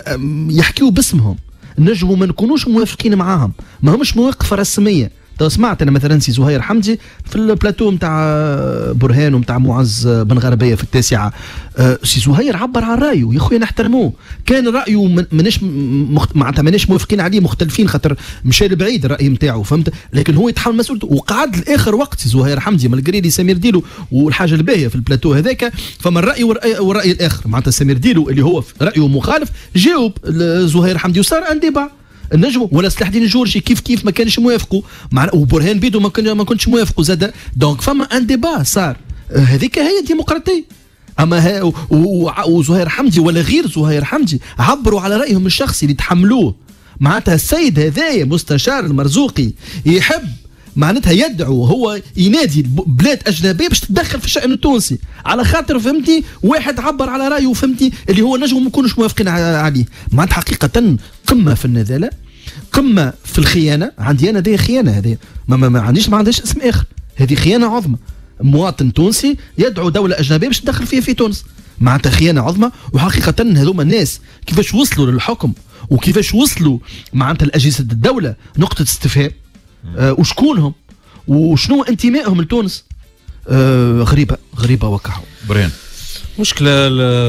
يحكيوا باسمهم، نجموا ما نكونوش موافقين معاهم، ما همش مواقف رسميه. تو سمعت انا مثلا سي زهير حمدي في البلاتو نتاع برهان ونتاع معز بن غربيه في التاسعه، سي زهير عبر عن رايه، يا خويا نحترموه، كان رايه ماناش مخت... معناتها ماناش موافقين عليه، مختلفين خاطر مشى لبعيد الراي نتاعو فهمت، لكن هو يتحمل مسؤوليته وقعد لاخر وقت سي زهير حمدي مالغري لي سمير ديلو. والحاجه الباهيه في البلاتو هذاك فما الراي والراي, والرأي الاخر، معناتها سمير ديلو اللي هو رايه مخالف جاوب زهير حمدي وصار ان ديبا النجم، ولا سلاح الدين الجورجي كيف كيف ما كانش موافقوا مع، وبرهان بيدو ما كان ما كنتش موافقوا زاد. دونك فما ان ديبا صار، هذيك هي الديمقراطيه. اما وزهير حمدي ولا غير زهير حمدي عبروا على رايهم الشخصي اللي تحملوه. معناتها السيد هذايا مستشار المرزوقي يحب معناتها يدعو، هو ينادي بلاد اجنبيه باش تتدخل في الشان التونسي على خاطر فهمتي واحد عبر على رايه فهمتي اللي هو نجم ما نكونوش موافقين عليه. معناتها حقيقه قمه في النذاله، قمه في الخيانه. عندي انا دي خيانه، هذه ما, ما, ما عنديش ما عنديش اسم اخر، هذه خيانه عظمى. مواطن تونسي يدعو دوله اجنبيه باش تدخل فيها في تونس، معناتها خيانه عظمى. وحقيقه هذوما الناس كيفاش وصلوا للحكم وكيفاش وصلوا معناتها الاجهزه الدوله نقطه استفهام. آه وشكونهم وشنو انتمائهم لتونس؟ آه غريبه غريبه وقعوا. برين مشكله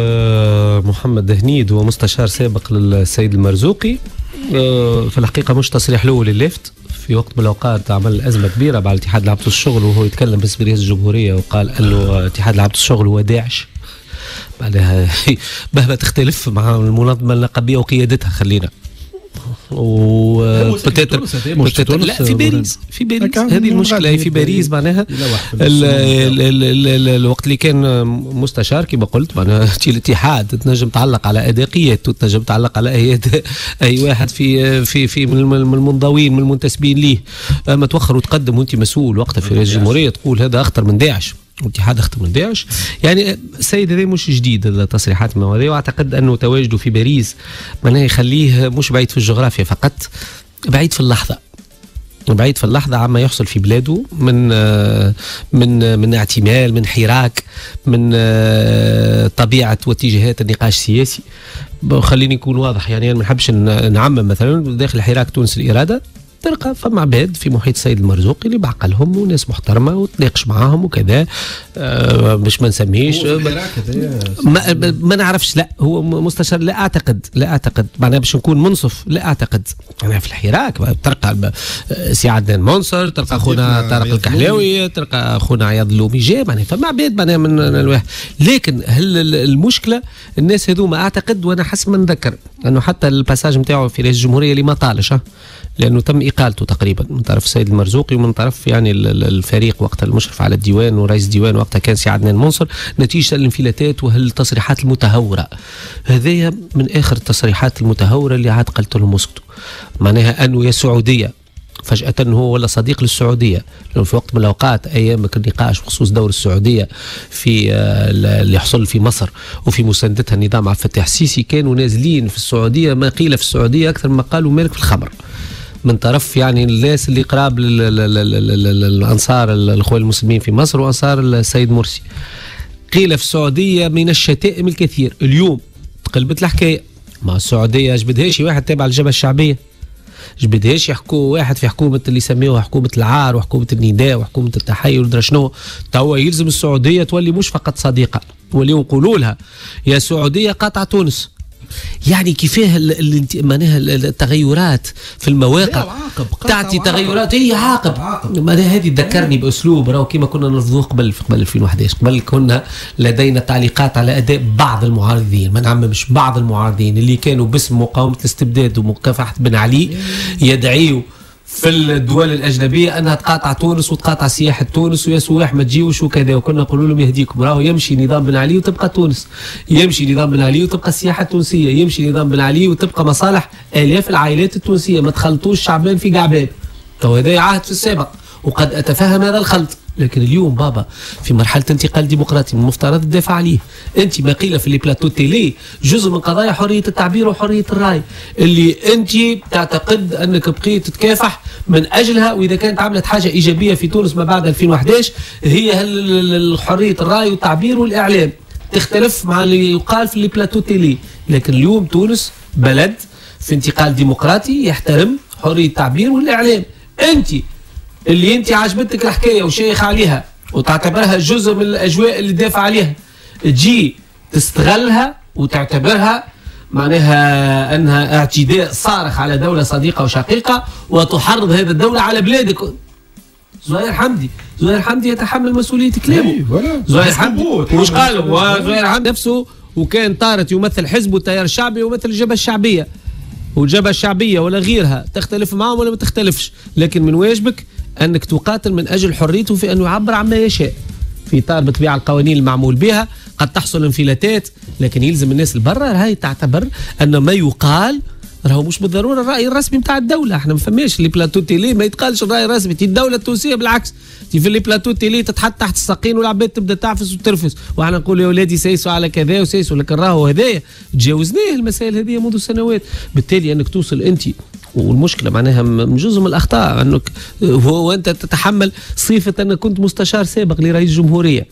محمد هنيد هو مستشار سابق للسيد المرزوقي، آه في الحقيقه مش تصريح الاول اللافت. في وقت من الاوقات عمل ازمه كبيره مع الاتحاد لعبة الشغل وهو يتكلم باسم رئاسه الجمهوريه وقال انه اتحاد لعبة الشغل هو داعش. بعدها مهما تختلف مع المنظمه النقابيه وقيادتها خلينا و لا في باريس في باريس هذه المشكله في باريس. معناها الوقت اللي كان مستشار كما قلت معناها الاتحاد تنجم تعلق على اداء قيادته، تنجم تعلق على اي اي واحد في في في من المنضوين من المنتسبين ليه. ما توخر وتقدم وانت مسؤول وقتها في رئاسه الجمهوريه تقول هذا اخطر من داعش، والاتحاد اخطر من داعش. يعني السيد هذا مش جديد التصريحات من هذه، واعتقد انه تواجده في باريس معناه يخليه مش بعيد في الجغرافيا فقط، بعيد في اللحظه، بعيد في اللحظه عما يحصل في بلاده من من من اعتمال، من حراك، من طبيعه واتجاهات النقاش السياسي. خليني نكون واضح، يعني انا ما نحبش نعمم. مثلا داخل حراك تونس الاراده تلقى فما عباد في محيط السيد المرزوقي اللي بعقلهم وناس محترمه وتناقش معاهم وكذا، آه باش ما نسميش ما, ما نعرفش. لا هو مستشار، لا اعتقد لا اعتقد معناها باش نكون منصف، لا اعتقد. انا في الحراك تلقى سي عدنان منصر، تلقى خونا طارق الكحلاوي، تلقى خونا عياض اللومي جاي، معناها فما عباد معناها من الواحد. لكن هل المشكله الناس هذوما اعتقد، وانا حسب ما نذكر انه حتى الباساج نتاعو في رئاسه الجمهوريه اللي ما طالش لانه تم اقالته تقريبا من طرف السيد المرزوقي ومن طرف يعني الفريق وقتها المشرف على الديوان ورئيس الديوان وقتها كان سي عدنان منصر، نتيجه الانفلاتات والتصريحات المتهوره. هذه من اخر التصريحات المتهوره اللي عاد قلت لهم اسكتوا. معناها انه يا سعوديه فجأة هو ولا صديق للسعودية، لأنه في وقت من الأوقات أيام النقاش بخصوص دور السعودية في اللي يحصل في مصر وفي مساندتها النظام عبد الفتاح السيسي كانوا نازلين في السعودية، ما قيل في السعودية أكثر ما قالوا مالك في الخمر من طرف يعني الناس اللي قراب للأنصار الأخوة المسلمين في مصر وأنصار السيد مرسي. قيل في السعودية من الشتائم الكثير. اليوم تقلبت الحكايه. مع السعوديه جبدهاش واحد تابع للجبهه الشعبيه، جبدهاش يحكوا واحد في حكومه اللي يسميوها حكومه العار وحكومه النداء وحكومه التحير ودرا شنو. توا يلزم السعوديه تولي مش فقط صديقه، تولي نقولوا لها يا سعوديه قاطعه تونس. يعني كيفاه معناها التغيرات في المواقع تعطي تغيرات هي عاقب. معناها هذه تذكرني باسلوب راهو كما كنا نرفضوه قبل في قبل ألفين وأحد عشر. قبل كنا لدينا تعليقات على اداء بعض المعارضين، ما نعممش، بعض المعارضين اللي كانوا باسم مقاومه الاستبداد ومكافحه بن علي يدعيوا في الدول الاجنبيه انها تقاطع تونس وتقاطع سياحه تونس ويا سواح ما تجيوش وكذا، وكنا نقول لهم يهديكم راهو يمشي نظام بن علي وتبقى تونس، يمشي نظام بن علي وتبقى السياحه التونسيه، يمشي نظام بن علي وتبقى مصالح الاف العائلات التونسيه، ما تخلطوش شعبان في قعبان. تو هذا عهد في السابق وقد اتفهم هذا الخلط، لكن اليوم بابا في مرحله انتقال ديمقراطي من المفترض تدافع عليه. انت ما قيل في لي بلاتو تيلي جزء من قضايا حريه التعبير وحريه الراي اللي انت تعتقد انك بقيت تكافح من اجلها، واذا كانت عملت حاجه ايجابيه في تونس ما بعد ألفين وأحد عشر هي حريه الراي والتعبير والاعلام، تختلف مع اللي يقال في لي بلاتو تيلي. لكن اليوم تونس بلد في انتقال ديمقراطي يحترم حريه التعبير والاعلام. انت اللي انت عجبتك الحكايه وشيخ عليها وتعتبرها جزء من الاجواء اللي تدافع عليها، تجي تستغلها وتعتبرها معناها انها اعتداء صارخ على دوله صديقه وشقيقه وتحرض هذه الدوله على بلادك. زهير حمدي، زهير حمدي يتحمل مسؤوليه كلامه. زهير حمدي وش قال؟ وزهير حمدي نفسه وكان طارت يمثل حزب التيار الشعبي ويمثل الجبهه الشعبيه، والجبهه الشعبيه ولا غيرها تختلف معهم ولا ما تختلفش، لكن من واجبك انك تقاتل من اجل حريته في انه يعبر عما يشاء في اطار بطبيعه القوانين المعمول بها. قد تحصل انفلاتات، لكن يلزم الناس البرة هاي تعتبر ان ما يقال راهو مش بالضروره الراي الرسمي نتاع الدوله. احنا ما فماش لي بلاتو تيلي ما يتقالش الراي الرسمي تي الدوله التونسيه، بالعكس تي في لي بلاتو تيلي تتحط تحت الساقين والعباد تبدا تعفس وترفس، واحنا نقول يا ولادي سيسوا على كذا وسيسوا، لكن راهو هذايا تجاوزناه المسائل هذه منذ سنوات. بالتالي انك توصل انت، والمشكله معناها من جزء من الاخطاء انك هو وانت تتحمل صفه انك كنت مستشار سابق لرئيس الجمهوريه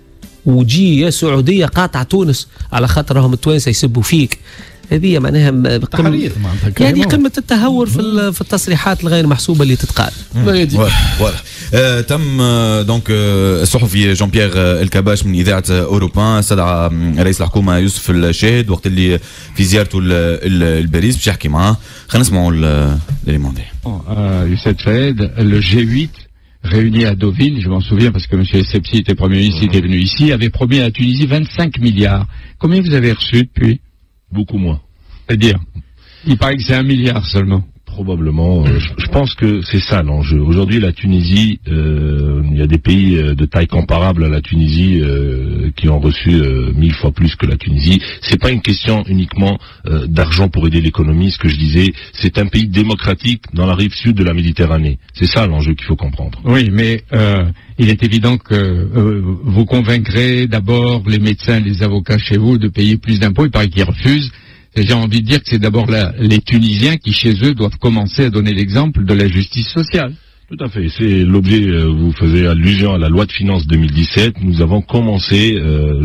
وجي يا سعوديه قاطع تونس على خاطر راهم التوانسه يسبوا فيك. هذه معناها قمة يعني قمة التهور في في التصريحات الغير محسوبة اللي تتقال. واضح. آه تم آه دونك آه الصحفي جون بيير آه الكباش من إذاعة أوروبا استدعى رئيس الحكومة يوسف الشاهد وقت اللي في زيارته لباريس باش يحكي معاه. خلينا نسمعوا الإليمون تاعو. يوسف الشاهد le G huit réuni à Deauville, je m'en souviens parce que M. Essebsi était Premier ministre, il était venu ici, avait promis à la Tunisie vingt-cinq milliards. Combien vous avez reçu depuis? Beaucoup moins. C'est-à-dire, il paraît que c'est un milliard seulement. Probablement. Euh, je, je pense que c'est ça l'enjeu. Aujourd'hui, la Tunisie, euh, il y a des pays de taille comparable à la Tunisie euh, qui ont reçu euh, mille fois plus que la Tunisie. C'est pas une question uniquement euh, d'argent pour aider l'économie. Ce que je disais, c'est un pays démocratique dans la rive sud de la Méditerranée. C'est ça l'enjeu qu'il faut comprendre. Oui, mais euh, il est évident que euh, vous convaincrez d'abord les médecins, les avocats chez vous de payer plus d'impôts. Il paraît qu'ils refusent. Et j'ai envie de dire que c'est d'abord la, les Tunisiens qui, chez eux, doivent commencer à donner l'exemple de la justice sociale. Tout à fait. C'est l'objet, euh, vous faisiez allusion à la loi de finances deux mille dix-sept. Nous avons commencé euh,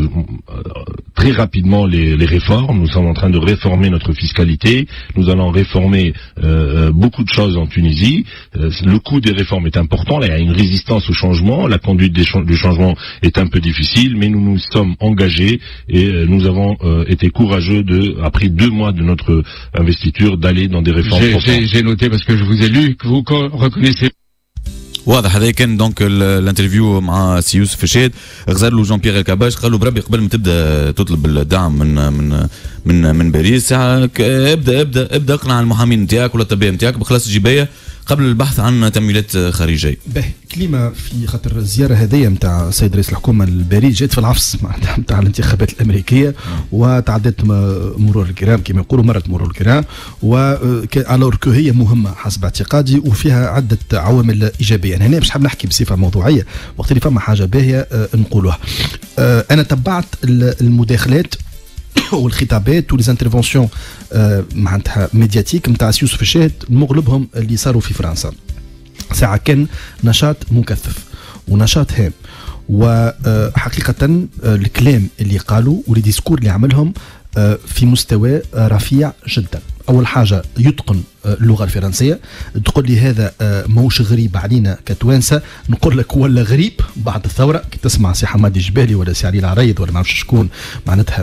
très rapidement les, les réformes. Nous sommes en train de réformer notre fiscalité. Nous allons réformer euh, beaucoup de choses en Tunisie. Euh, le coût des réformes est important. Là, il y a une résistance au changement. La conduite des ch- du changement est un peu difficile, mais nous nous sommes engagés et euh, nous avons euh, été courageux de, après deux mois de notre investiture, d'aller dans des réformes j'ai, profondes. J'ai, j'ai noté parce que je vous ai lu que vous reconnaissez. واضح. هذا كان دونك الانترفيو مع سي يوسف الشاهد. غزر له جون بيير الكباش قال له بربي قبل ما تبدا تطلب الدعم من من من من باريس ابدا ابدا ابدا اقنع المحامين نتاعك ولا الطبيب نتاعك بخلاص الجبايه قبل البحث عن تمويلات خارجيه. به كلمه في خاطر الزياره هذه نتاع السيد رئيس الحكومه لباريس جات في العفص نتاع الانتخابات الامريكيه وتعدت مرور الكرام كما يقولوا مرت مرور الكرام والور كو هي مهمه حسب اعتقادي وفيها عده عوامل ايجابيه. يعني هنا مش حاب نحكي بصفه موضوعيه وقت اللي فما حاجه باهيه نقولوها. انا تبعت المداخلات والخطابات وليزانترفونسيون معناتها ميدياتيك نتاع يوسف الشاهد مغلبهم اللي صاروا في فرنسا. ساعه كان نشاط مكثف ونشاط هام وحقيقه الكلام اللي قالوا والديسكور اللي عملهم في مستوى رفيع جدا. اول حاجه يتقن اللغه الفرنسيه. تقول لي هذا موش غريب علينا كتوانسه، نقول لك ولا غريب بعد الثوره. كي تسمع سي حمادي جبالي ولا سي علي العرايض ولا ما نعرفش شكون معناتها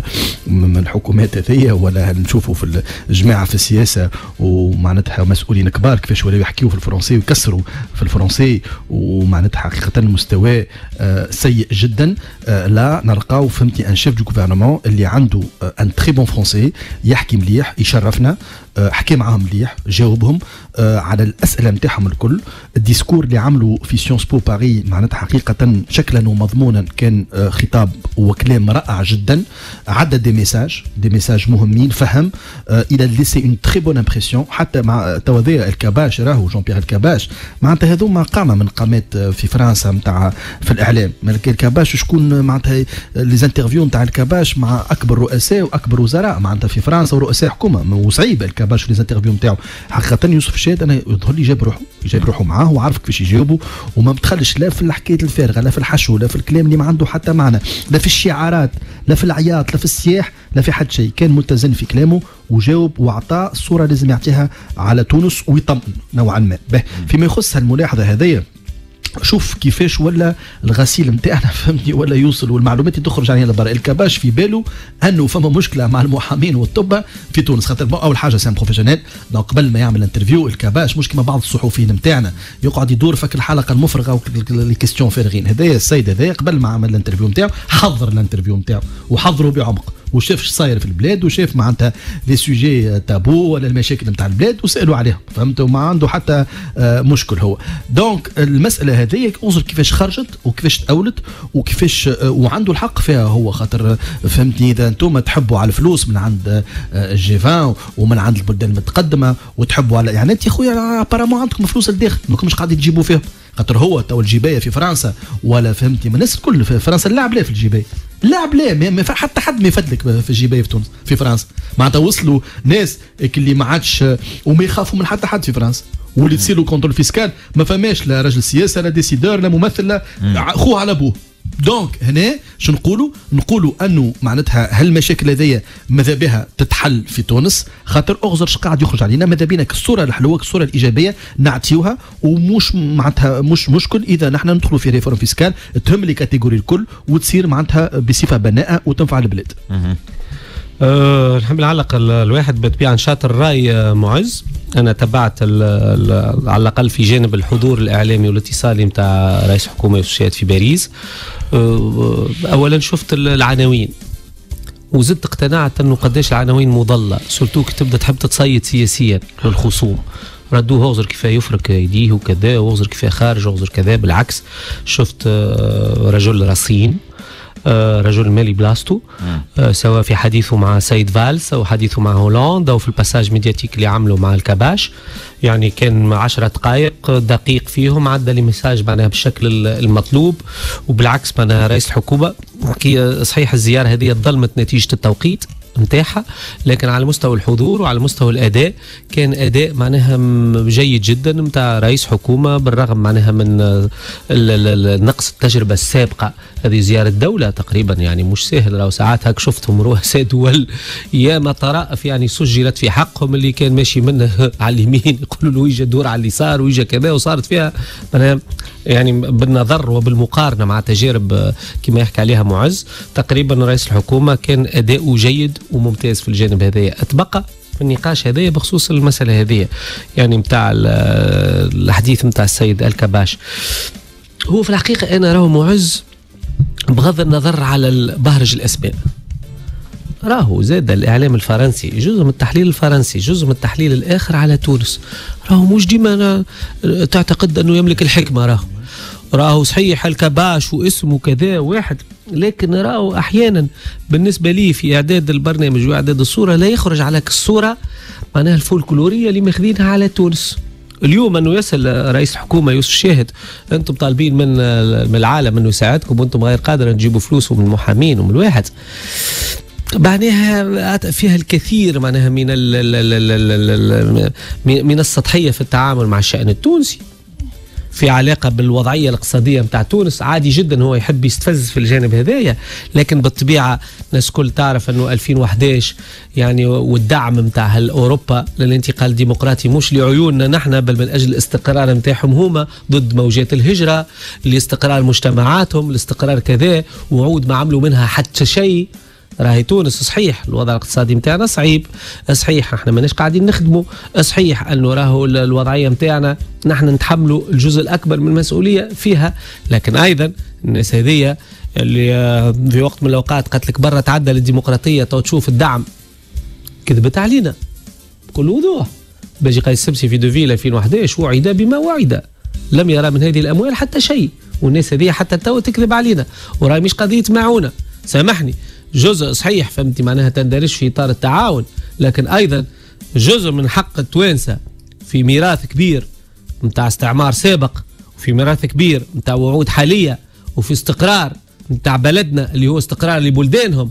من الحكومات هذيا، ولا نشوفوا في الجماعه في السياسه ومعناتها مسؤولين كبار كيفاش ولاو يحكيوا في الفرنسي ويكسروا في الفرنسي، ومعناتها حقيقه المستوى سيء جدا. لا نلقاو فهمتي ان شيف دو غوفرنمون اللي عنده ان تري بون فرونسي، يحكي مليح، يشرفنا، حكي معاهم مليح، جاوبهم على الاسئله نتاعهم الكل. الديسكور اللي عملوا في سيونس بو باري معناتها حقيقه شكلا ومضمونا كان خطاب وكلام رائع جدا. عدى دي ميساج دي ميساج مهمين، فهم الى ليسي اون تري بون امبرسيون. حتى مع توذيع الكباش، راهو جون بيير الكباش معناتها هذوما قامه من قامات في فرنسا نتاع في الاعلام. الكباش شكون معناتها لي زانترفيو نتاع الكباش مع اكبر رؤساء واكبر وزراء معناتها في فرنسا ورؤساء حكومه، وصعيب الكباش في لي زانترفيو نتاعو. حقيقه يوسف شاد انا يظهر لي جاب روحه جاب روحه معاه وعارف كيفاش يجاوبوا، وما متخلش لا في الحكايه الفارغه، لا في الحشو، لا في الكلام اللي ما عنده حتى معنى، لا في الشعارات، لا في العياط، لا في السياح، لا في حد شيء. كان متزن في كلامه وجاوب واعطى الصوره لازم يعطيها على تونس ويطمئن نوعا ما. فيما يخص الملاحظه هذيا، شوف كيفاش ولا الغسيل نتاعنا فهمتني ولا يوصل والمعلومات اللي تخرج عليها لبرا. الكباش في باله انه فما مشكله مع المحامين والطب في تونس، خاطر اول حاجه سام بروفيسيونيل. دونك قبل ما يعمل انترفيو الكباش مش كما بعض الصحفيين نتاعنا يقعد يدور فك الحلقه المفرغه لي كيستيون فارغين. هذايا السيد هذايا قبل ما عمل الانترفيو نتاعو حضر الانترفيو نتاعو وحضره بعمق، وشاف ايش صاير في البلاد، وشاف معناتها لي سوجي تابو ولا المشاكل نتاع البلاد وسالوا عليهم، فهمت؟ وما عنده حتى مشكل هو. دونك المساله هذه انظر كيفاش خرجت وكيفاش تأولت وكيفاش وعنده الحق فيها هو، خاطر فهمتني اذا انتم تحبوا على الفلوس من عند الجي عشرين ومن عند البلدان المتقدمه وتحبوا على يعني انت يا خويا ابارامون عندكم فلوس للداخل ماكمش قاعدين تجيبوا فيهم، خاطر هو تو الجبايه في فرنسا ولا فهمتي من الناس الكل في فرنسا اللاعب لا في الجبايه لاعب لا حتى حد ما يفدلك في الجبايه في تونس في فرنسا معناتها وصلوا ناس اللي ما عادش وما يخافوا من حتى حد في فرنسا، واللي تصير له كونترول فيسكال ما فماش لا راجل سياسه لا ديسيدور لا ممثل لا خوه على ابوه. دونك هنا شو نقولوا؟ نقولوا انه معناتها هالمشاكل هذيا ماذا بها تتحل في تونس، خاطر اغزر اش قاعد يخرج علينا ماذا بينا الصوره الحلوه الصوره الايجابيه نعطيوها، ومش معناتها مش مشكل اذا نحن ندخلوا في ريفورم فيسكال تهم لي كاتيجوري الكل وتصير معناتها بصفه بناءه وتنفع البلاد. أه نحب نعلق الواحد بطبيعه شاطر الراي معز. انا تبعت ال ال على الاقل في جانب الحضور الاعلامي والاتصالي نتاع رئيس حكومه يوسف في باريس. أه اولا شفت العناوين وزدت اقتنعت انه قداش العناوين مضله، سورتو كي تبدا تحب تتصيد سياسيا للخصوم. ردوه اغزر كيف يفرك يديه وكذا، واغزر كيف خارج، واغزر كذا. بالعكس شفت رجل رصين، رجل مالي بلاستو، سواء في حديثه مع سيد فالس او حديثه مع هولندا او في الباساج ميدياتيك اللي عمله مع الكباش، يعني كان عشرة دقائق دقيق فيهم عدى لي ميساج معناها بالشكل المطلوب. وبالعكس معناها رئيس الحكومه صحيح الزياره هذه ظلمت نتيجه التوقيت نتاعها، لكن على مستوى الحضور وعلى مستوى الاداء كان اداء معناها جيد جدا نتاع رئيس حكومه، بالرغم معناها من نقص التجربه السابقه. هذه زياره دوله تقريبا يعني مش سهل، لو ساعات هاك شفتهم رؤساء دول يا ما طرائف يعني سجلت في حقهم اللي كان ماشي منه على اليمين يقولوا له يجي دور على اليسار ويجي كذا، وصارت فيها يعني بالنظر وبالمقارنه مع تجارب كما يحكي عليها معز. تقريبا رئيس الحكومه كان اداؤه جيد وممتاز في الجانب هذايا. اتبقى في النقاش هذايا بخصوص المساله هذيا يعني متاع الحديث متاع السيد الكباش. هو في الحقيقه انا راهو معز بغض النظر على بهرج الاسماء، راهو زاد الاعلام الفرنسي جزء من التحليل الفرنسي، جزء من التحليل الاخر على تونس. راهو مش ديما تعتقد انه يملك الحكمه، راهو راهو صحيح الكباش واسمه كذا واحد، لكن راهو احيانا بالنسبه لي في اعداد البرنامج واعداد الصوره لا يخرج على الصوره معناها الفولكلوريه اللي ماخذينها على تونس. اليوم انه يسال رئيس الحكومه يوسف شاهد انتم طالبين من من العالم انه يساعدكم وانتم غير قادرين تجيبوا فلوس من المحامين ومن الواحد، معناها فيها الكثير معناها من من السطحيه في التعامل مع الشأن التونسي. في علاقة بالوضعية الاقتصادية متاع تونس، عادي جدا هو يحب يستفز في الجانب هذايا، لكن بالطبيعة الناس كل تعرف أنه ألفين وأحد عشر يعني والدعم متاع أوروبا للانتقال الديمقراطي مش لعيوننا نحن، بل من أجل الاستقرار متاعهم هما ضد موجات الهجرة، لاستقرار مجتمعاتهم، لاستقرار كذا، وعود ما عملوا منها حتى شيء. راهي تونس صحيح الوضع الاقتصادي متاعنا صعيب، صحيح احنا ماناش قاعدين نخدموا، صحيح انه راهو الوضعيه متاعنا نحن نتحملوا الجزء الاكبر من المسؤوليه فيها، لكن ايضا الناس هذيا اللي في وقت من الاوقات قالت لك برا تعدى للديمقراطيه تو تشوف الدعم، كذبت علينا بكل وضوح. باجي قيس السبسي في دوفيل ألفين وأحد عشر وعد بما وعد، لم يرى من هذه الاموال حتى شيء، والناس هذه حتى تو تكذب علينا، وراي مش قضيه معونه، سامحني جزء صحيح فهمتي معناها تندرج في اطار التعاون، لكن ايضا جزء من حق التوانسه في ميراث كبير متاع استعمار سابق، وفي ميراث كبير متاع وعود حاليه، وفي استقرار متاع بلدنا اللي هو استقرار لبلدانهم.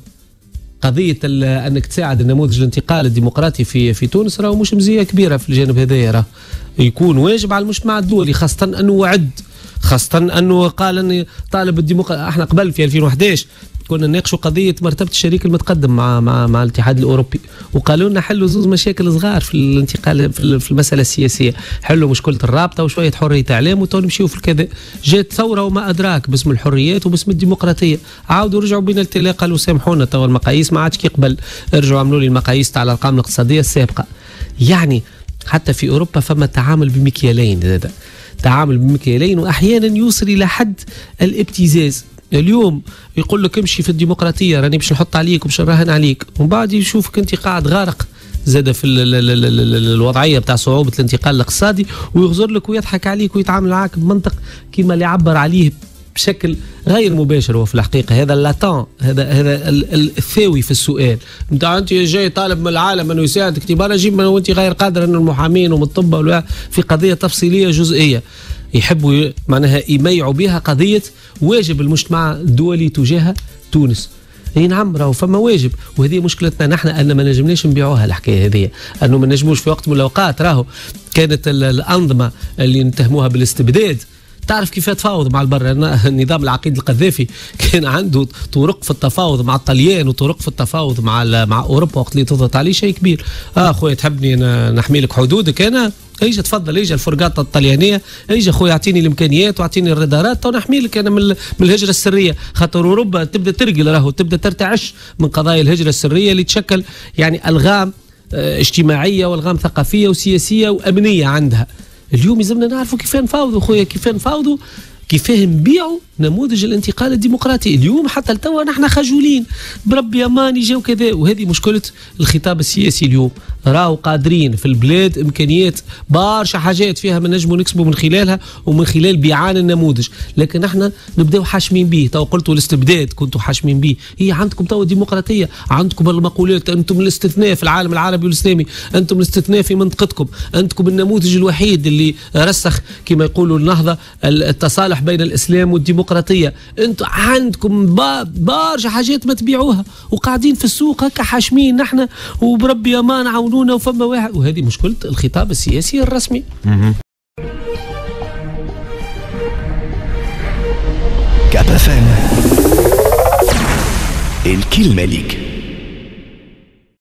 قضيه انك تساعد النموذج الانتقال الديمقراطي في في تونس راهو مش مزيه كبيره في الجانب هذايا، راه يكون واجب على المجتمع الدولي، خاصه انه وعد، خاصه انه قال اني طالب الديمقراطيه. احنا قبل في ألفين وأحد عشر كنا نناقشوا قضيه مرتبه الشريك المتقدم مع مع مع الاتحاد الاوروبي، وقالوا لنا حلوا زوز مشاكل صغار في الانتقال في المساله السياسيه، حلوا مشكله الرابطه وشويه حريه اعلام وتو نمشيو في الكذا. جات ثوره وما ادراك باسم الحريات وباسم الديمقراطيه، عاودوا رجعوا بين التلاقى قالوا سامحونا تو المقاييس ما عادش كي قبل، رجعوا عملوا لي المقاييس تاع الارقام الاقتصاديه السابقه. يعني حتى في اوروبا فما تعامل بمكيالين، هذا تعامل بمكيالين واحيانا يوصل الى حد الابتزاز. اليوم يقول لك امشي في الديمقراطيه راني باش نحط عليك وباش نراهن عليك، ومن بعد يشوفك انت قاعد غارق زاد في ال ال ال ال الوضعيه بتاع صعوبه الانتقال الاقتصادي، ويغزر لك ويضحك عليك ويتعامل معك بمنطق كما اللي عبر عليه بشكل غير مباشر. وفي الحقيقه هذا اللاتان، هذا هذا الثاوي في السؤال نتاع انت جاي طالب من العالم انه يساعدك، تبقى انا جيب وانت غير قادر انه المحامين ومن الطب في قضيه تفصيليه جزئيه يحبوا معناها يميعوا بها قضيه واجب المجتمع الدولي تجاه تونس. اي نعم راهو فما واجب، وهذه مشكلتنا نحن ان ما نجمناش نبيعوها الحكايه هذه، انه ما نجموش في وقت من الاوقات راهو كانت الانظمه اللي نتهموها بالاستبداد تعرف كيف تفاوض مع البر. النظام العقيد القذافي كان عنده طرق في التفاوض مع الطليان وطرق في التفاوض مع مع اوروبا وقت اللي تضغط عليه شيء كبير. اه خويا تحبني انا نحمي لك حدودك، انا ايجا تفضل ايجا الفرقاطه الطليانيه، ايجا خويا اعطيني الامكانيات واعطيني الرادارات تو نحمي لك انا من من الهجره السريه، خاطر اوروبا تبدا ترقل راهو تبدا ترتعش من قضايا الهجره السريه اللي تشكل يعني الغام اجتماعيه والغام ثقافيه وسياسيه وامنيه عندها. اليوم يلزمنا نعرفوا كيف نفاوضوا خويا، كيف نفاوضوا، كيف نبيعوا نموذج الانتقال الديمقراطي. اليوم حتى لتوا نحن خجولين بربي امان يجاو كذا، وهذه مشكله الخطاب السياسي اليوم. راهو قادرين في البلاد امكانيات برشا حاجات فيها ما نجموا نكسبوا من خلالها ومن خلال بيعان النموذج، لكن نحن نبداو حاشمين به. تو قلتوا الاستبداد كنتوا حاشمين به، هي عندكم تو الديمقراطيه، عندكم المقولات انتم الاستثناء في العالم العربي والاسلامي، انتم الاستثناء في منطقتكم، انتم النموذج الوحيد اللي رسخ كما يقولوا النهضه التصالح بين الاسلام والديمقراطيه، انتم عندكم برشا حاجات ما تبيعوها وقاعدين في السوق هكا حاشمين نحن وبربي امان عاونونا وفما واحد. وهذه مشكله الخطاب السياسي الرسمي. كاب اف ام الكلمه ليك.